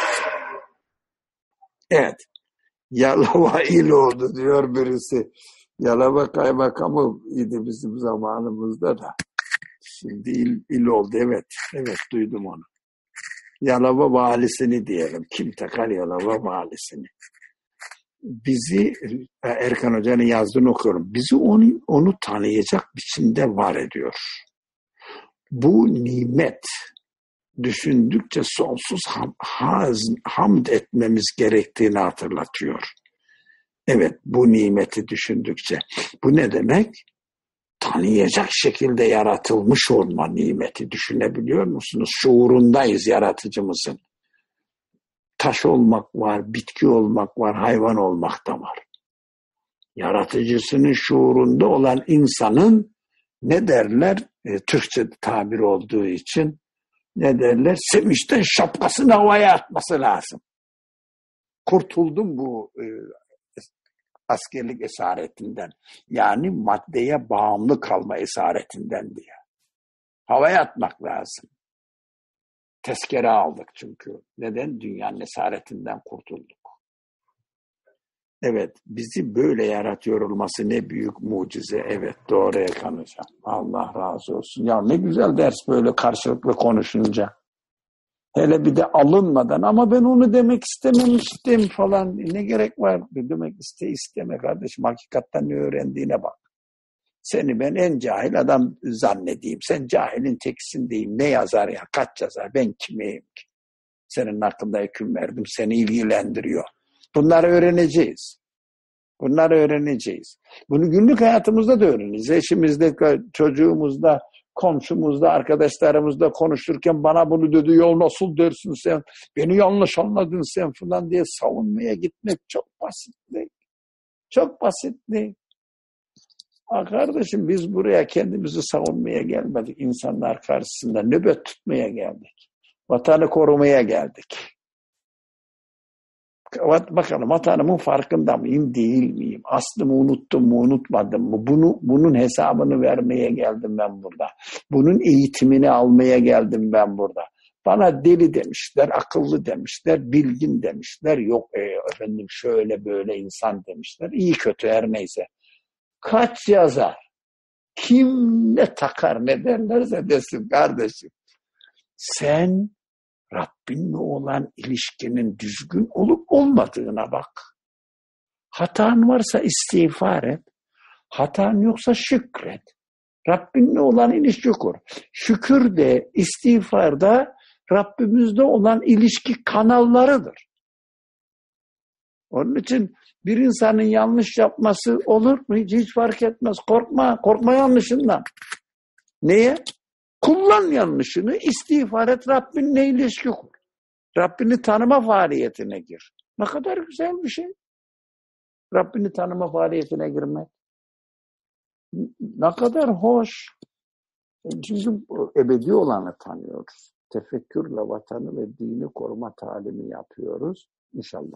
Evet, Yalova il oldu diyor birisi. Yalova kaymakamı idi bizim zamanımızda da. Şimdi il, il oldu, evet, evet duydum onu. Yalova valisini diyelim. Kim takar Yalova valisini? Bizi, Erkan Hoca'nın yazdığını okuyorum. Bizi onu, onu tanıyacak biçimde var ediyor. Bu nimet düşündükçe sonsuz ham, haz, hamd etmemiz gerektiğini hatırlatıyor. Evet, bu nimeti düşündükçe. Bu ne demek? Tanıyacak şekilde yaratılmış olma nimeti, düşünebiliyor musunuz? Şuurundayız yaratıcımızın. Taş olmak var, bitki olmak var, hayvan olmak da var. Yaratıcısının şuurunda olan insanın ne derler? E, Türkçe tabir olduğu için ne derler? Sevinçten şapkasını havaya atması lazım. Kurtuldum bu e, askerlik esaretinden. Yani maddeye bağımlı kalma esaretinden diye. Havaya atmak lazım. Tezkere aldık çünkü. Neden? Dünyanın esaretinden kurtulduk. Evet, bizi böyle yaratıyor olması ne büyük mucize. Evet, doğru Erkan Hocam. Allah razı olsun. Ya ne güzel ders böyle karşılıklı konuşunca. Hele bir de alınmadan, ama ben onu demek istememiştim falan. Ne gerek var demek iste isteme kardeşim. Hakikatten ne öğrendiğine bak. Seni ben en cahil adam zannedeyim. Sen cahilin tekisin diyeyim. Ne yazar ya? Kaç yazar? Ben kimeyim ki? Senin hakkında hüküm verdim. Seni ilgilendiriyor. Bunları öğreneceğiz. Bunları öğreneceğiz. Bunu günlük hayatımızda da öğreneceğiz. Eşimizde, çocuğumuzda, komşumuzda, arkadaşlarımızda konuşurken bana bunu dedi, yol nasıl dersin sen? Beni yanlış anladın sen falan diye savunmaya gitmek çok basitlik. Çok basitlik. Ha kardeşim, biz buraya kendimizi savunmaya gelmedik. İnsanlar karşısında nöbet tutmaya geldik. Vatanı korumaya geldik. Bakalım vatanımın farkında mıyım, değil miyim? Aslımı unuttum mu, unutmadım mı? Bunu, bunun hesabını vermeye geldim ben burada. Bunun eğitimini almaya geldim ben burada. Bana deli demişler, akıllı demişler, bilgin demişler. Yok e, efendim şöyle böyle insan demişler. İyi kötü her neyse. Kaç yazar? Kim ne takar ne derlerse desin kardeşim. Sen Rabbinle olan ilişkinin düzgün olup olmadığına bak. Hatan varsa istiğfar et. Hatan yoksa şükret. Rabbinle olan ilişki kur. Şükür de, istiğfar da Rabbimizle olan ilişki kanallarıdır. Onun için bir insanın yanlış yapması olur mu? Hiç, hiç fark etmez. Korkma. Korkma yanlışından. Neye? Kullan yanlışını, istiğfar et, Rabbinle ilişki kur. Rabbini tanıma faaliyetine gir. Ne kadar güzel bir şey. Rabbini tanıma faaliyetine girmek. Ne kadar hoş. Çünkü ebedi olanı tanıyoruz. Tefekkürle vatanı ve dini koruma talimi yapıyoruz. İnşallah.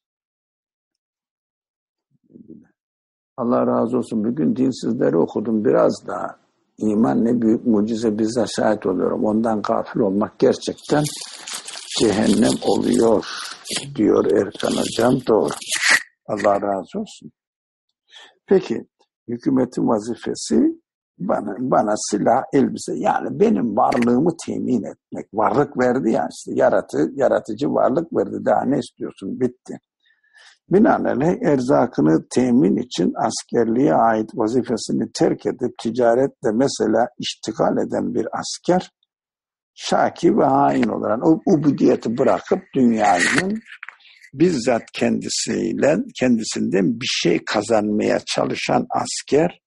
Allah razı olsun. Bugün dinsizleri okudum biraz daha. İman ne büyük mucize, bize şahit oluyorum. Ondan gafil olmak gerçekten cehennem oluyor diyor Erkan Hocam. Doğru. Allah razı olsun. Peki hükümetin vazifesi bana, bana silah, elbise, yani benim varlığımı temin etmek. Varlık verdi ya işte, yaratı, yaratıcı varlık verdi. Daha ne istiyorsun? Bitti. Binaenaleyh erzakını temin için askerliğe ait vazifesini terk edip ticaretle mesela iştigal eden bir asker, şaki ve hain olarak o ubudiyeti bırakıp dünyanın bizzat kendisiyle kendisinden bir şey kazanmaya çalışan asker,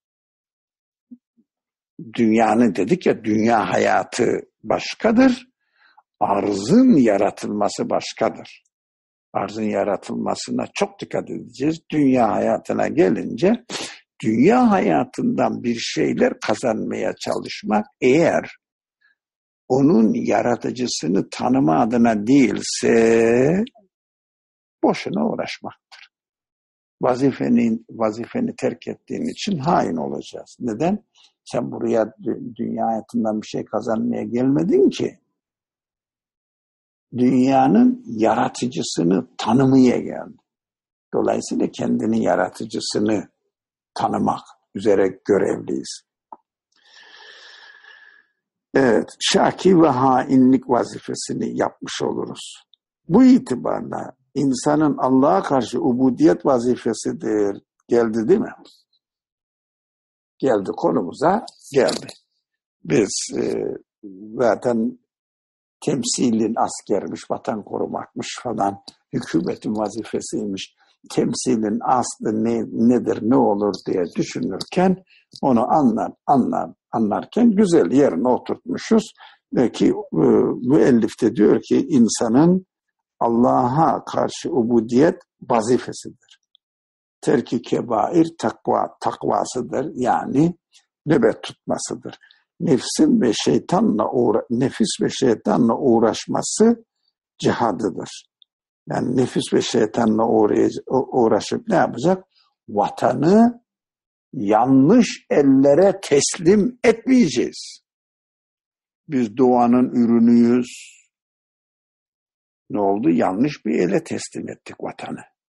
dünyanın dedik ya, dünya hayatı başkadır, arzın yaratılması başkadır. Arzın yaratılmasına çok dikkat edeceğiz. Dünya hayatına gelince, dünya hayatından bir şeyler kazanmaya çalışmak, eğer onun yaratıcısını tanıma adına değilse, boşuna uğraşmaktır. Vazifeni, vazifeni terk ettiğin için hain olacağız. Neden? Sen buraya dünya hayatından bir şey kazanmaya gelmedin ki. Dünyanın yaratıcısını tanımaya geldin. Dolayısıyla kendinin yaratıcısını tanımak üzere görevliyiz. Evet, şaki ve hainlik vazifesini yapmış oluruz. Bu itibarla insanın Allah'a karşı ubudiyet vazifesidir. Geldi değil mi? Geldi, konumuza geldi. Biz e, zaten temsilin askermiş, vatan korumakmış falan, hükümetin vazifesiymiş. Temsilin aslı ne, nedir, ne olur diye düşünürken, onu anlar, anlar, anlarken güzel yerine oturtmuşuz. Ki e, müellif diyor ki insanın Allah'a karşı ubudiyet vazifesidir. Terk-i kebair takva, takvasıdır. Yani nöbet tutmasıdır. Nefsin ve şeytanla uğra- nefis ve şeytanla uğraşması cihadıdır. Yani nefis ve şeytanla uğrayacak, uğraşıp ne yapacak? Vatanı yanlış ellere teslim etmeyeceğiz. Biz doğanın ürünüyüz. Ne oldu? Yanlış bir ele teslim ettik vatanı.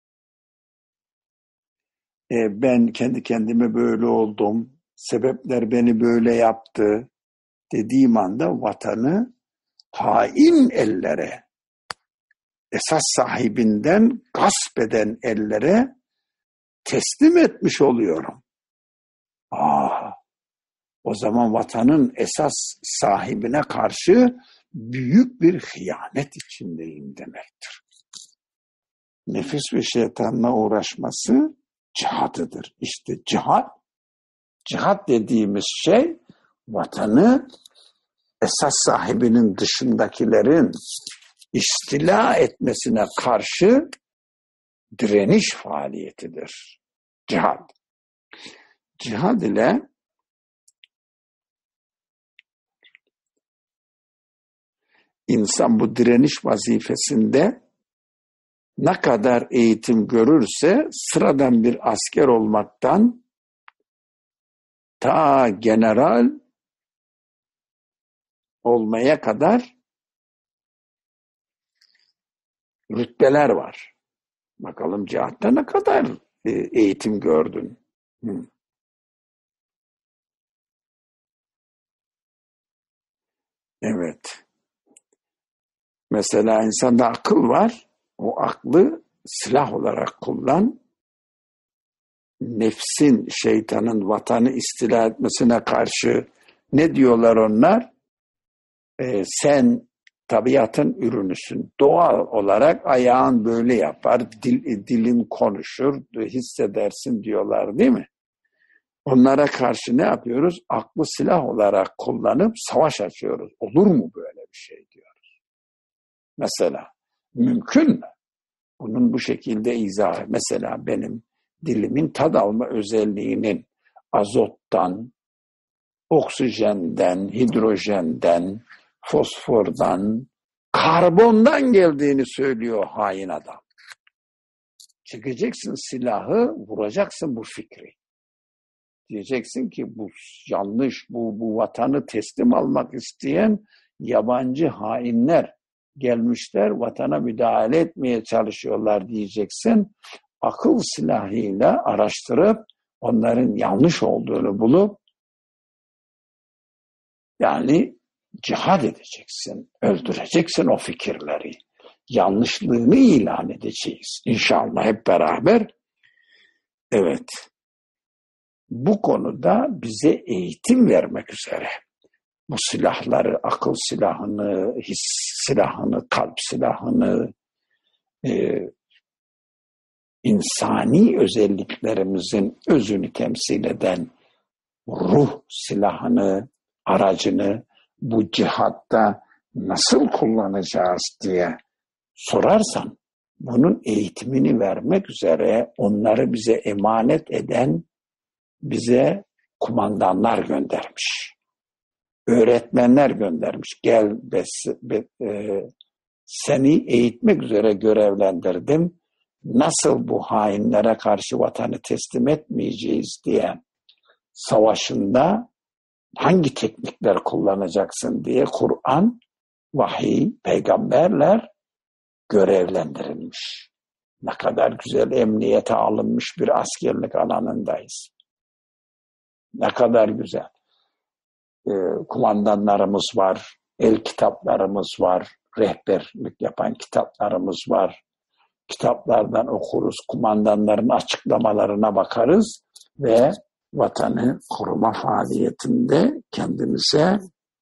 E, ben kendi kendime böyle oldum, sebepler beni böyle yaptı dediğim anda vatanı hain ellere, esas sahibinden gasp eden ellere teslim etmiş oluyorum. Aa, o zaman vatanın esas sahibine karşı büyük bir hıyanet içindeyim demektir. Nefis ve şeytanla uğraşması cihadıdır. İşte cihat, cihat dediğimiz şey vatanı esas sahibinin dışındakilerin istila etmesine karşı direniş faaliyetidir. Cihad. Cihad ile insan bu direniş vazifesinde ne kadar eğitim görürse sıradan bir asker olmaktan ta general olmaya kadar rütbeler var. Bakalım cihatta ne kadar eğitim gördün? Hı. Evet. Mesela insanda akıl var. O aklı silah olarak kullan. Nefsin, şeytanın vatanı istila etmesine karşı ne diyorlar onlar? Ee, sen tabiatın ürünüsün. Doğal olarak ayağın böyle yapar, dil, dilin konuşur, hissedersin diyorlar değil mi? Onlara karşı ne yapıyoruz? Aklı silah olarak kullanıp savaş açıyoruz. Olur mu böyle bir şey diyoruz. Mesela mümkün mü? Bunun bu şekilde izahı. Mesela benim dilimin tad alma özelliğinin azottan, oksijenden, hidrojenden, fosfordan, karbondan geldiğini söylüyor hain adam. Çekeceksin silahı, vuracaksın bu fikri. Diyeceksin ki bu yanlış, bu, bu vatanı teslim almak isteyen yabancı hainler gelmişler, vatana müdahale etmeye çalışıyorlar diyeceksin. Akıl silahıyla araştırıp onların yanlış olduğunu bulup yani cihad edeceksin, öldüreceksin o fikirleri. Yanlışlığını ilan edeceğiz. İnşallah hep beraber. Evet. Bu konuda bize eğitim vermek üzere. Bu silahları, akıl silahını, his silahını, kalp silahını, e, insani özelliklerimizin özünü temsil eden ruh silahını, aracını bu cihatta nasıl kullanacağız diye sorarsan, bunun eğitimini vermek üzere onları bize emanet eden bize kumandanlar göndermiş. Öğretmenler göndermiş. Gel be, be, e, seni eğitmek üzere görevlendirdim. Nasıl bu hainlere karşı vatanı teslim etmeyeceğiz diye savaşında hangi teknikler kullanacaksın diye Kur'an, vahiy, peygamberler görevlendirilmiş. Ne kadar güzel emniyete alınmış bir askerlik alanındayız. Ne kadar güzel. Ee, kumandanlarımız var, el kitaplarımız var, rehberlik yapan kitaplarımız var. Kitaplardan okuruz, kumandanların açıklamalarına bakarız ve vatanı koruma faaliyetinde kendimize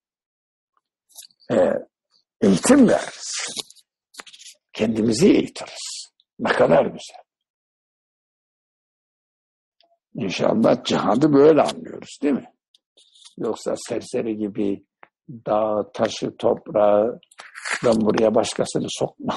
e, eğitim veririz. Kendimizi eğitiriz. Ne kadar güzel. İnşallah cihadı böyle anlıyoruz, değil mi? Yoksa serseri gibi dağ, taşı, toprağı ben buraya başkasını sokmam.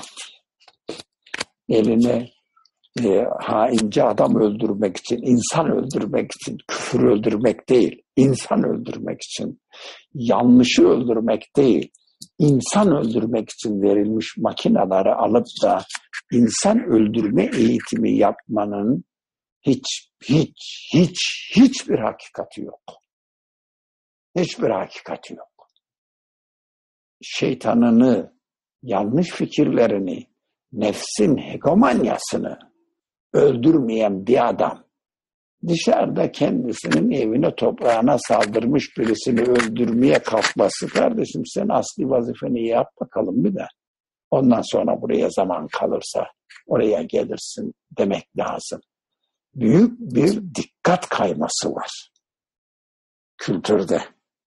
Eline e, haince adam öldürmek için, insan öldürmek için, küfür öldürmek değil, insan öldürmek için, yanlışı öldürmek değil, insan öldürmek için verilmiş makineleri alıp da insan öldürme eğitimi yapmanın hiç, hiç, hiç, hiçbir hakikati yok. Hiçbir hakikati yok. Şeytanını, yanlış fikirlerini, nefsin hegemonyasını öldürmeyen bir adam dışarıda kendisinin evine toprağına saldırmış birisini öldürmeye kalkması, kardeşim sen asli vazifeni yap bakalım bir de. Ondan sonra buraya zaman kalırsa oraya gelirsin demek lazım. Büyük bir dikkat kayması var kültürde.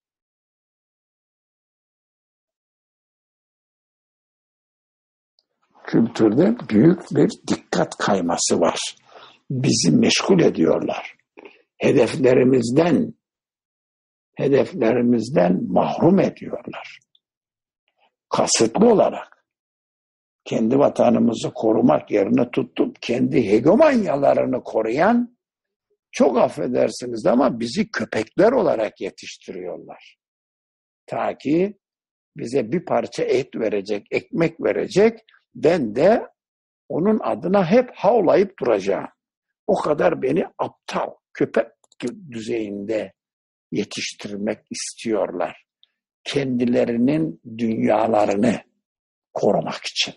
Kültürde büyük bir dikkat kayması var. Bizi meşgul ediyorlar. Hedeflerimizden, hedeflerimizden mahrum ediyorlar. Kasıtlı olarak kendi vatanımızı korumak yerine tutup kendi hegemonyalarını koruyan, çok affedersiniz ama bizi köpekler olarak yetiştiriyorlar. Ta ki bize bir parça et verecek, ekmek verecek, ben de onun adına hep havlayıp duracağım. O kadar beni aptal, köpek düzeyinde yetiştirmek istiyorlar. Kendilerinin dünyalarını korumak için.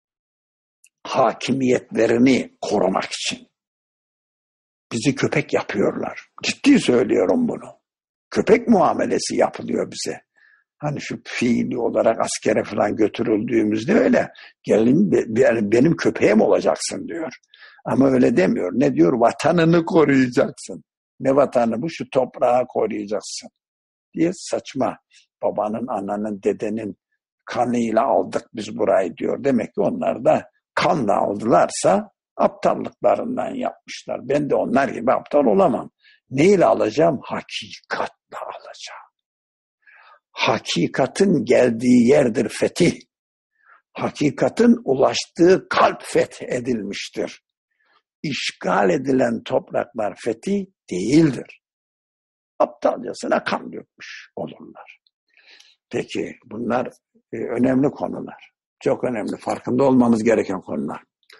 Hakimiyetlerini korumak için. Bizi köpek yapıyorlar. Ciddi söylüyorum bunu. Köpek muamelesi yapılıyor bize. Hani şu fiili olarak askere falan götürüldüğümüzde öyle. Gelin benim köpeğim olacaksın diyor. Ama öyle demiyor. Ne diyor? Vatanını koruyacaksın. Ne vatanı bu? Şu toprağı koruyacaksın. Diye saçma. Babanın, ananın, dedenin kanıyla aldık biz burayı diyor. Demek ki onlar da kanla aldılarsa aptallıklarından yapmışlar. Ben de onlar gibi aptal olamam. Neyle alacağım? Hakikatle alacağım. Hakikatin geldiği yerdir fetih. Hakikatin ulaştığı kalp fethedilmiştir. İşgal edilen topraklar fetih değildir. Aptalcasına kan dökmüş olurlar. Peki bunlar e, önemli konular. Çok önemli. Farkında olmamız gereken konular.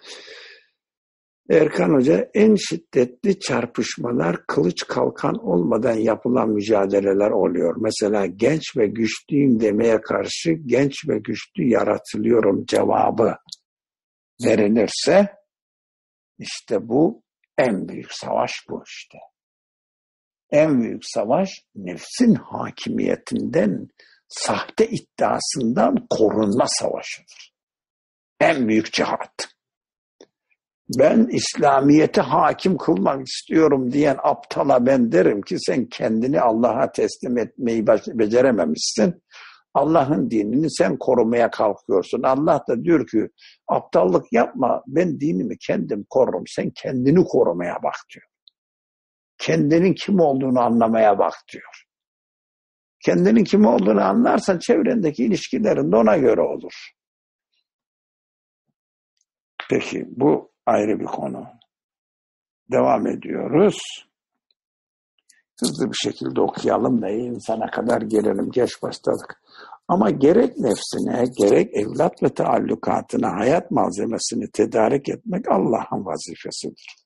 Erkan Hoca, en şiddetli çarpışmalar kılıç kalkan olmadan yapılan mücadeleler oluyor. Mesela genç ve güçlüyüm demeye karşı genç ve güçlü yaratılıyorum cevabı verilirse işte bu en büyük savaş bu işte. En büyük savaş nefsin hakimiyetinden, sahte iddiasından korunma savaşıdır. En büyük cihat. Ben İslamiyet'i hakim kılmak istiyorum diyen aptala ben derim ki sen kendini Allah'a teslim etmeyi becerememişsin. Allah'ın dinini sen korumaya kalkıyorsun. Allah da diyor ki aptallık yapma, ben dinimi kendim korurum. Sen kendini korumaya bak diyor. Kendinin kim olduğunu anlamaya bak diyor. Kendinin kim olduğunu anlarsan çevrendeki ilişkilerin de ona göre olur. Peki bu ayrı bir konu. Devam ediyoruz. Hızlı bir şekilde okuyalım da insana kadar gelelim. Geç başladık. Ama gerek nefsine, gerek evlat ve taallukatına hayat malzemesini tedarik etmek Allah'ın vazifesidir.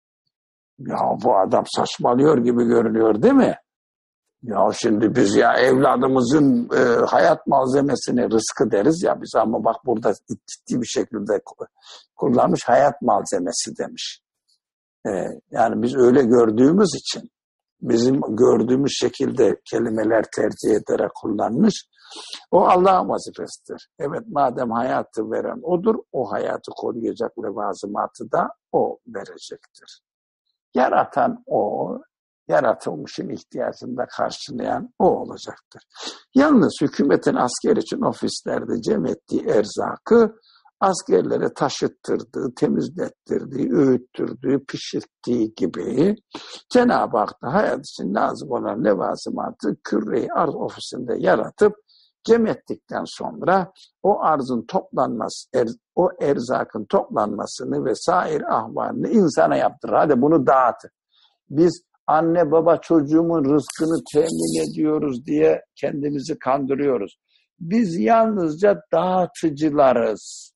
Ya bu adam saçmalıyor gibi görünüyor değil mi? Ya şimdi biz ya evladımızın e, hayat malzemesini rızkı deriz ya biz, ama bak burada ciddi bir şekilde kullanmış, hayat malzemesi demiş. E, yani biz öyle gördüğümüz için bizim gördüğümüz şekilde kelimeler tercih ederek kullanmış. O Allah'ın vazifesidir. Evet, madem hayatı veren odur, o hayatı koruyacak levazımatı da o verecektir. Yaratan o, yaratılmışın ihtiyacını da karşılayan o olacaktır. Yalnız hükümetin asker için ofislerde cem ettiği erzakı askerlere taşıttırdığı, temizlettirdiği, öğüttürdüğü, pişirttiği gibi Cenab-ı Hak da hayat için lazım olan levazımatı küre-i arz ofisinde yaratıp cem ettikten sonra o arzın toplanması, er, o erzakın toplanmasını ve sair ahvalini insana yaptırır. Hadi bunu dağıtın. Biz anne baba çocuğumun rızkını temin ediyoruz diye kendimizi kandırıyoruz. Biz yalnızca dağıtıcılarız.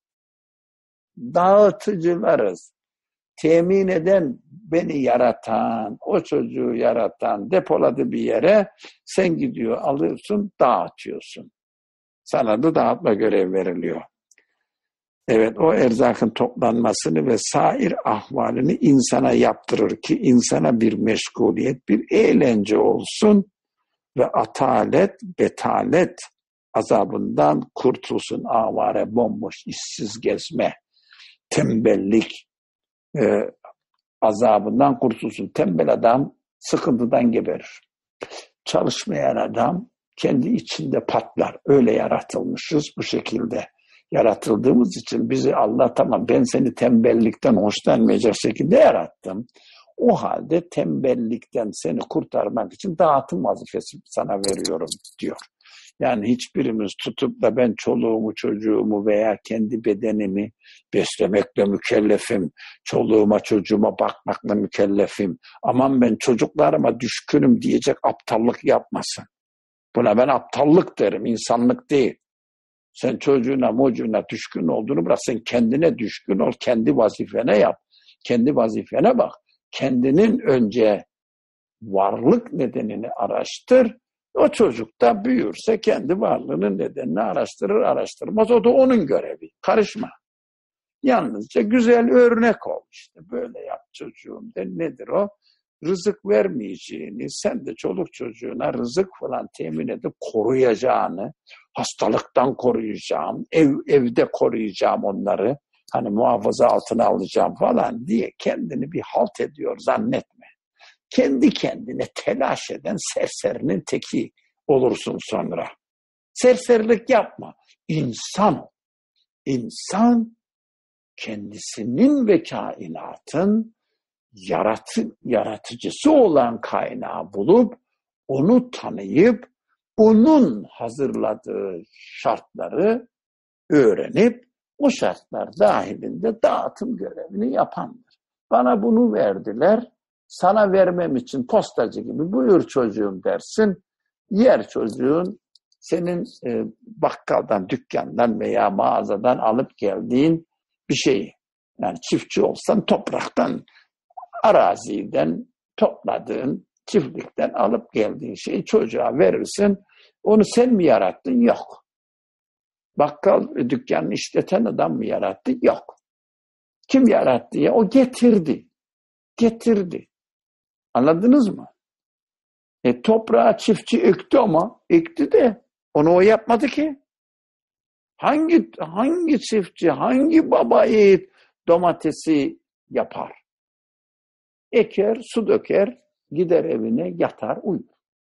Dağıtıcılarız. Temin eden beni yaratan, o çocuğu yaratan depoladı bir yere, sen gidiyor alıyorsun, dağıtıyorsun. Sana da dağıtma görev veriliyor. Evet, o erzakın toplanmasını ve sair ahvalini insana yaptırır ki insana bir meşguliyet, bir eğlence olsun ve atalet, betalet azabından kurtulsun. Avare, bomboş, işsiz gezme, tembellik e, azabından kurtulsun. Tembel adam sıkıntıdan geberir. Çalışmayan adam kendi içinde patlar. Öyle yaratılmışız, bu şekilde yaratıldığımız için bizi Allah, tamam ben seni tembellikten hoşlanmayacak şekilde yarattım. O halde tembellikten seni kurtarmak için dağıtım vazifesi sana veriyorum diyor. Yani hiçbirimiz tutup da ben çoluğumu, çocuğumu veya kendi bedenimi beslemekle mükellefim, çoluğuma, çocuğuma bakmakla mükellefim, aman ben çocuklarıma düşkünüm diyecek aptallık yapmasın. Buna ben aptallık derim, insanlık değil. Sen çocuğuna, mocuğuna düşkün olduğunu bırak, sen kendine düşkün ol, kendi vazifene yap, kendi vazifene bak. Kendinin önce varlık nedenini araştır. O çocuk da büyürse kendi varlığının nedenini araştırır, araştırmaz. O da onun görevi. Karışma. Yalnızca güzel örnek ol. İşte böyle yap çocuğum de, nedir o? Rızık vermeyeceğini, sen de çoluk çocuğuna rızık falan temin edip koruyacağını, hastalıktan koruyacağım, ev evde koruyacağım onları, hani muhafaza altına alacağım falan diye kendini bir halt ediyor zannetme. Kendi kendine telaş eden serserinin teki olursun sonra. Serserilik yapma. İnsan ol. İnsan kendisinin ve kainatın yaratı, yaratıcısı olan kaynağı bulup, onu tanıyıp, onun hazırladığı şartları öğrenip, o şartlar dahilinde dağıtım görevini yapandır. Bana bunu verdiler, sana vermem için postacı gibi buyur çocuğum dersin, yer çocuğun senin e, bakkaldan, dükkandan veya mağazadan alıp geldiğin bir şeyi. Yani çiftçi olsan topraktan, araziden topladığın, çiftlikten alıp geldiğin şeyi çocuğa verirsin. Onu sen mi yarattın? Yok. Bakkal dükkanını işleten adam mı yarattı? Yok. Kim yarattı ya? O getirdi. Getirdi. Anladınız mı? E, toprağa çiftçi ekti ama ekti de onu o yapmadı ki. Hangi hangi çiftçi, hangi baba yiğit domatesi yapar? Eker, su döker, gider evine, yatar, uyur.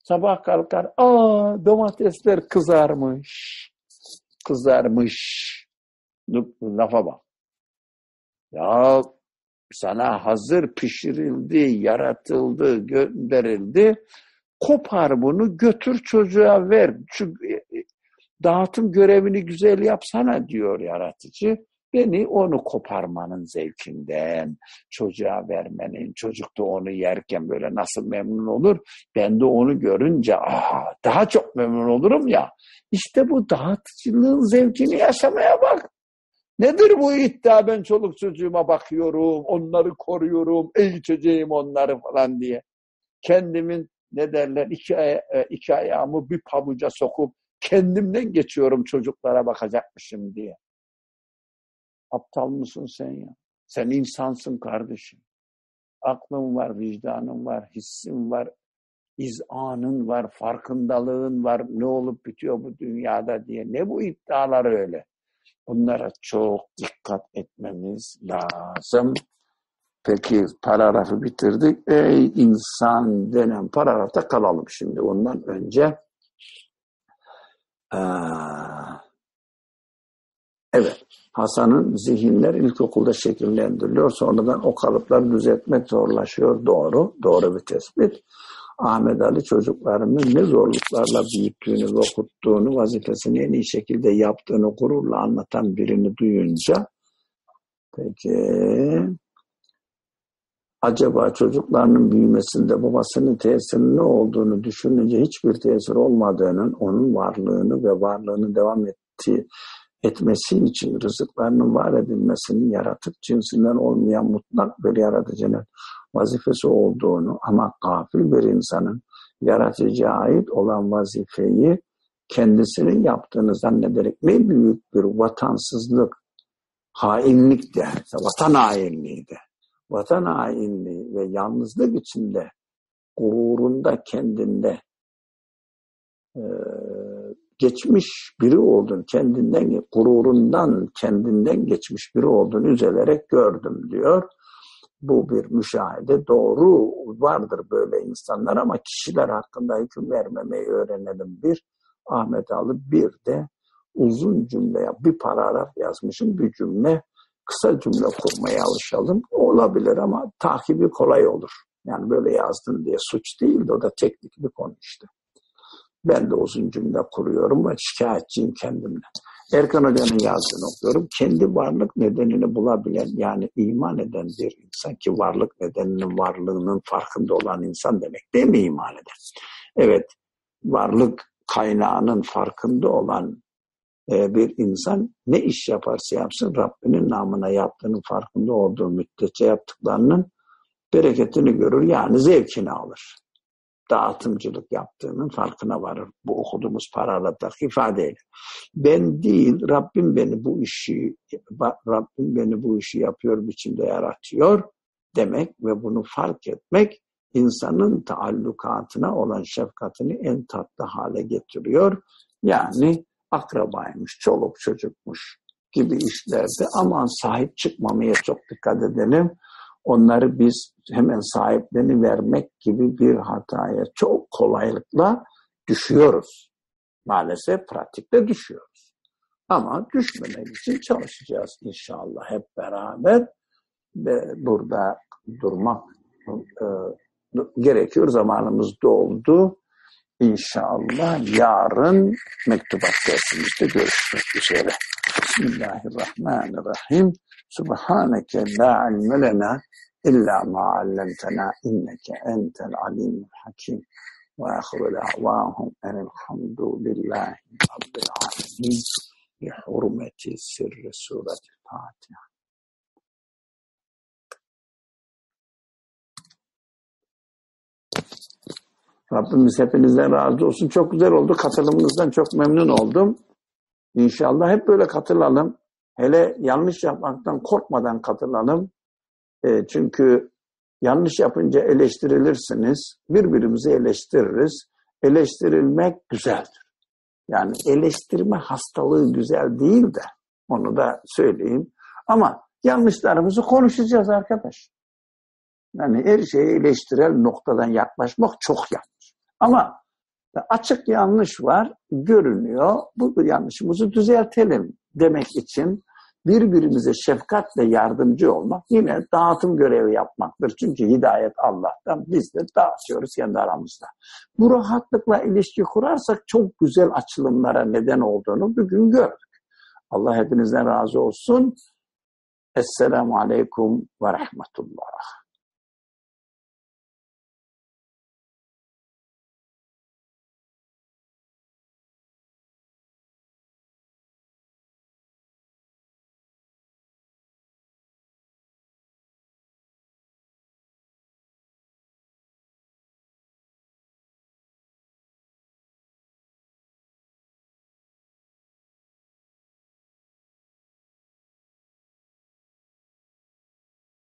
Sabah kalkar, aa domatesler kızarmış. Kızarmış. Lafa bak. Ya sana hazır pişirildi, yaratıldı, gönderildi. Kopar bunu, götür çocuğa ver. Şu dağıtım görevini güzel yapsana diyor yaratıcı. Beni onu koparmanın zevkinden, çocuğa vermenin, çocuk da onu yerken böyle nasıl memnun olur. Ben de onu görünce aha, daha çok memnun olurum ya. İşte bu dağıtıcılığın zevkini yaşamaya bak. Nedir bu iddia? Ben çoluk çocuğuma bakıyorum, onları koruyorum, eğiteceğim onları falan diye. Kendimin ne derler iki, aya, iki ayağımı bir pabuca sokup kendimden geçiyorum çocuklara bakacakmışım diye. Aptal mısın sen ya? Sen insansın kardeşim. Aklın var, vicdanın var, hissin var, izanın var, farkındalığın var. Ne olup bitiyor bu dünyada diye. Ne bu iddialar öyle? Bunlara çok dikkat etmemiz lazım. Peki paragrafı bitirdik. Ey insan denen paragrafta kalalım şimdi. Ondan önce aa, evet, Hasan'ın zihinler ilkokulda şekillendiriliyor. Sonradan o kalıpları düzeltmek zorlaşıyor. Doğru. Doğru bir tespit. Ahmet Ali çocuklarının ne zorluklarla büyüttüğünü ve okuttuğunu, vazifesini en iyi şekilde yaptığını gururla anlatan birini duyunca peki acaba çocuklarının büyümesinde babasının tesirinin ne olduğunu düşününce hiçbir tesir olmadığının, onun varlığını ve varlığını devam ettiği etmesi için rızıklarının var edilmesinin yaratık cinsinden olmayan mutlak bir yaratıcının vazifesi olduğunu ama gafil bir insanın yaratıcıya ait olan vazifeyi kendisinin yaptığını zannederek ne büyük bir vatansızlık, hainlik de, vatan hainliği de, vatan hainliği ve yalnızlık içinde gururunda kendinde e, geçmiş biri olduğunu, kendinden, gururundan kendinden geçmiş biri olduğunu üzülerek gördüm diyor. Bu bir müşahede. Doğru, vardır böyle insanlar ama kişiler hakkında hüküm vermemeyi öğrenelim bir. Ahmet Ali bir de uzun cümle, bir paragraf yazmışım, bir cümle, kısa cümle kurmaya alışalım. Olabilir ama takibi kolay olur. Yani böyle yazdın diye suç değil de o da teknik bir konu işte. Ben de uzun cümle kuruyorum ve şikayetçiyim kendimle. Erkan Hoca'nın yazdığını okuyorum. Kendi varlık nedenini bulabilen, yani iman eden bir insan, ki varlık nedeninin varlığının farkında olan insan demek değil mi iman eder? Evet, varlık kaynağının farkında olan e, bir insan ne iş yaparsa yapsın Rabbinin namına yaptığının farkında olduğu müddetçe yaptıklarının bereketini görür, yani zevkini alır. Dağıtımcılık yaptığının farkına varır. Bu okuduğumuz paragraftaki ifadeyle. Ben değil, Rabbim beni bu işi Rabbim beni bu işi yapıyor biçimde yaratıyor demek ve bunu fark etmek insanın taallukatına olan şefkatini en tatlı hale getiriyor. Yani akrabaymış, çoluk çocukmuş gibi işlerde aman sahip çıkmamaya çok dikkat edelim. Onları biz hemen sahiplerini vermek gibi bir hataya çok kolaylıkla düşüyoruz. Maalesef pratikte düşüyoruz. Ama düşmemek için çalışacağız inşallah hep beraber. Ve burada durmak e, gerekiyor. Zamanımız doldu. İnşallah yarın mektubat dersimizde görüşmek üzere. Bismillahirrahmanirrahim. Subhaneke la ilme lena illa ma allamtena inneke entel alimul hakim. Ve ahiru da'vahum enelhamdülillahi rabbil alemin. Bi hurmeti sirri sureti Fatiha. Rabbimiz hepinizden razı olsun. Çok güzel oldu. Katılımınızdan çok memnun oldum. İnşallah hep böyle katılalım. Hele yanlış yapmaktan korkmadan katılalım. E, çünkü yanlış yapınca eleştirilirsiniz. Birbirimizi eleştiririz. Eleştirilmek güzeldir. Yani eleştirme hastalığı güzel değil de onu da söyleyeyim. Ama yanlışlarımızı konuşacağız arkadaş. Yani her şeye eleştirel noktadan yaklaşmak çok yanlış. Ama Açık yanlış var, görünüyor. Bu yanlışımızı düzeltelim demek için birbirimize şefkatle yardımcı olmak yine dağıtım görevi yapmaktır. Çünkü hidayet Allah'tan, biz de dağıtıyoruz kendi aramızda. Bu rahatlıkla ilişki kurarsak çok güzel açılımlara neden olduğunu bugün gördük. Allah hepinizden razı olsun. Esselamu Aleyküm ve Rahmetullah.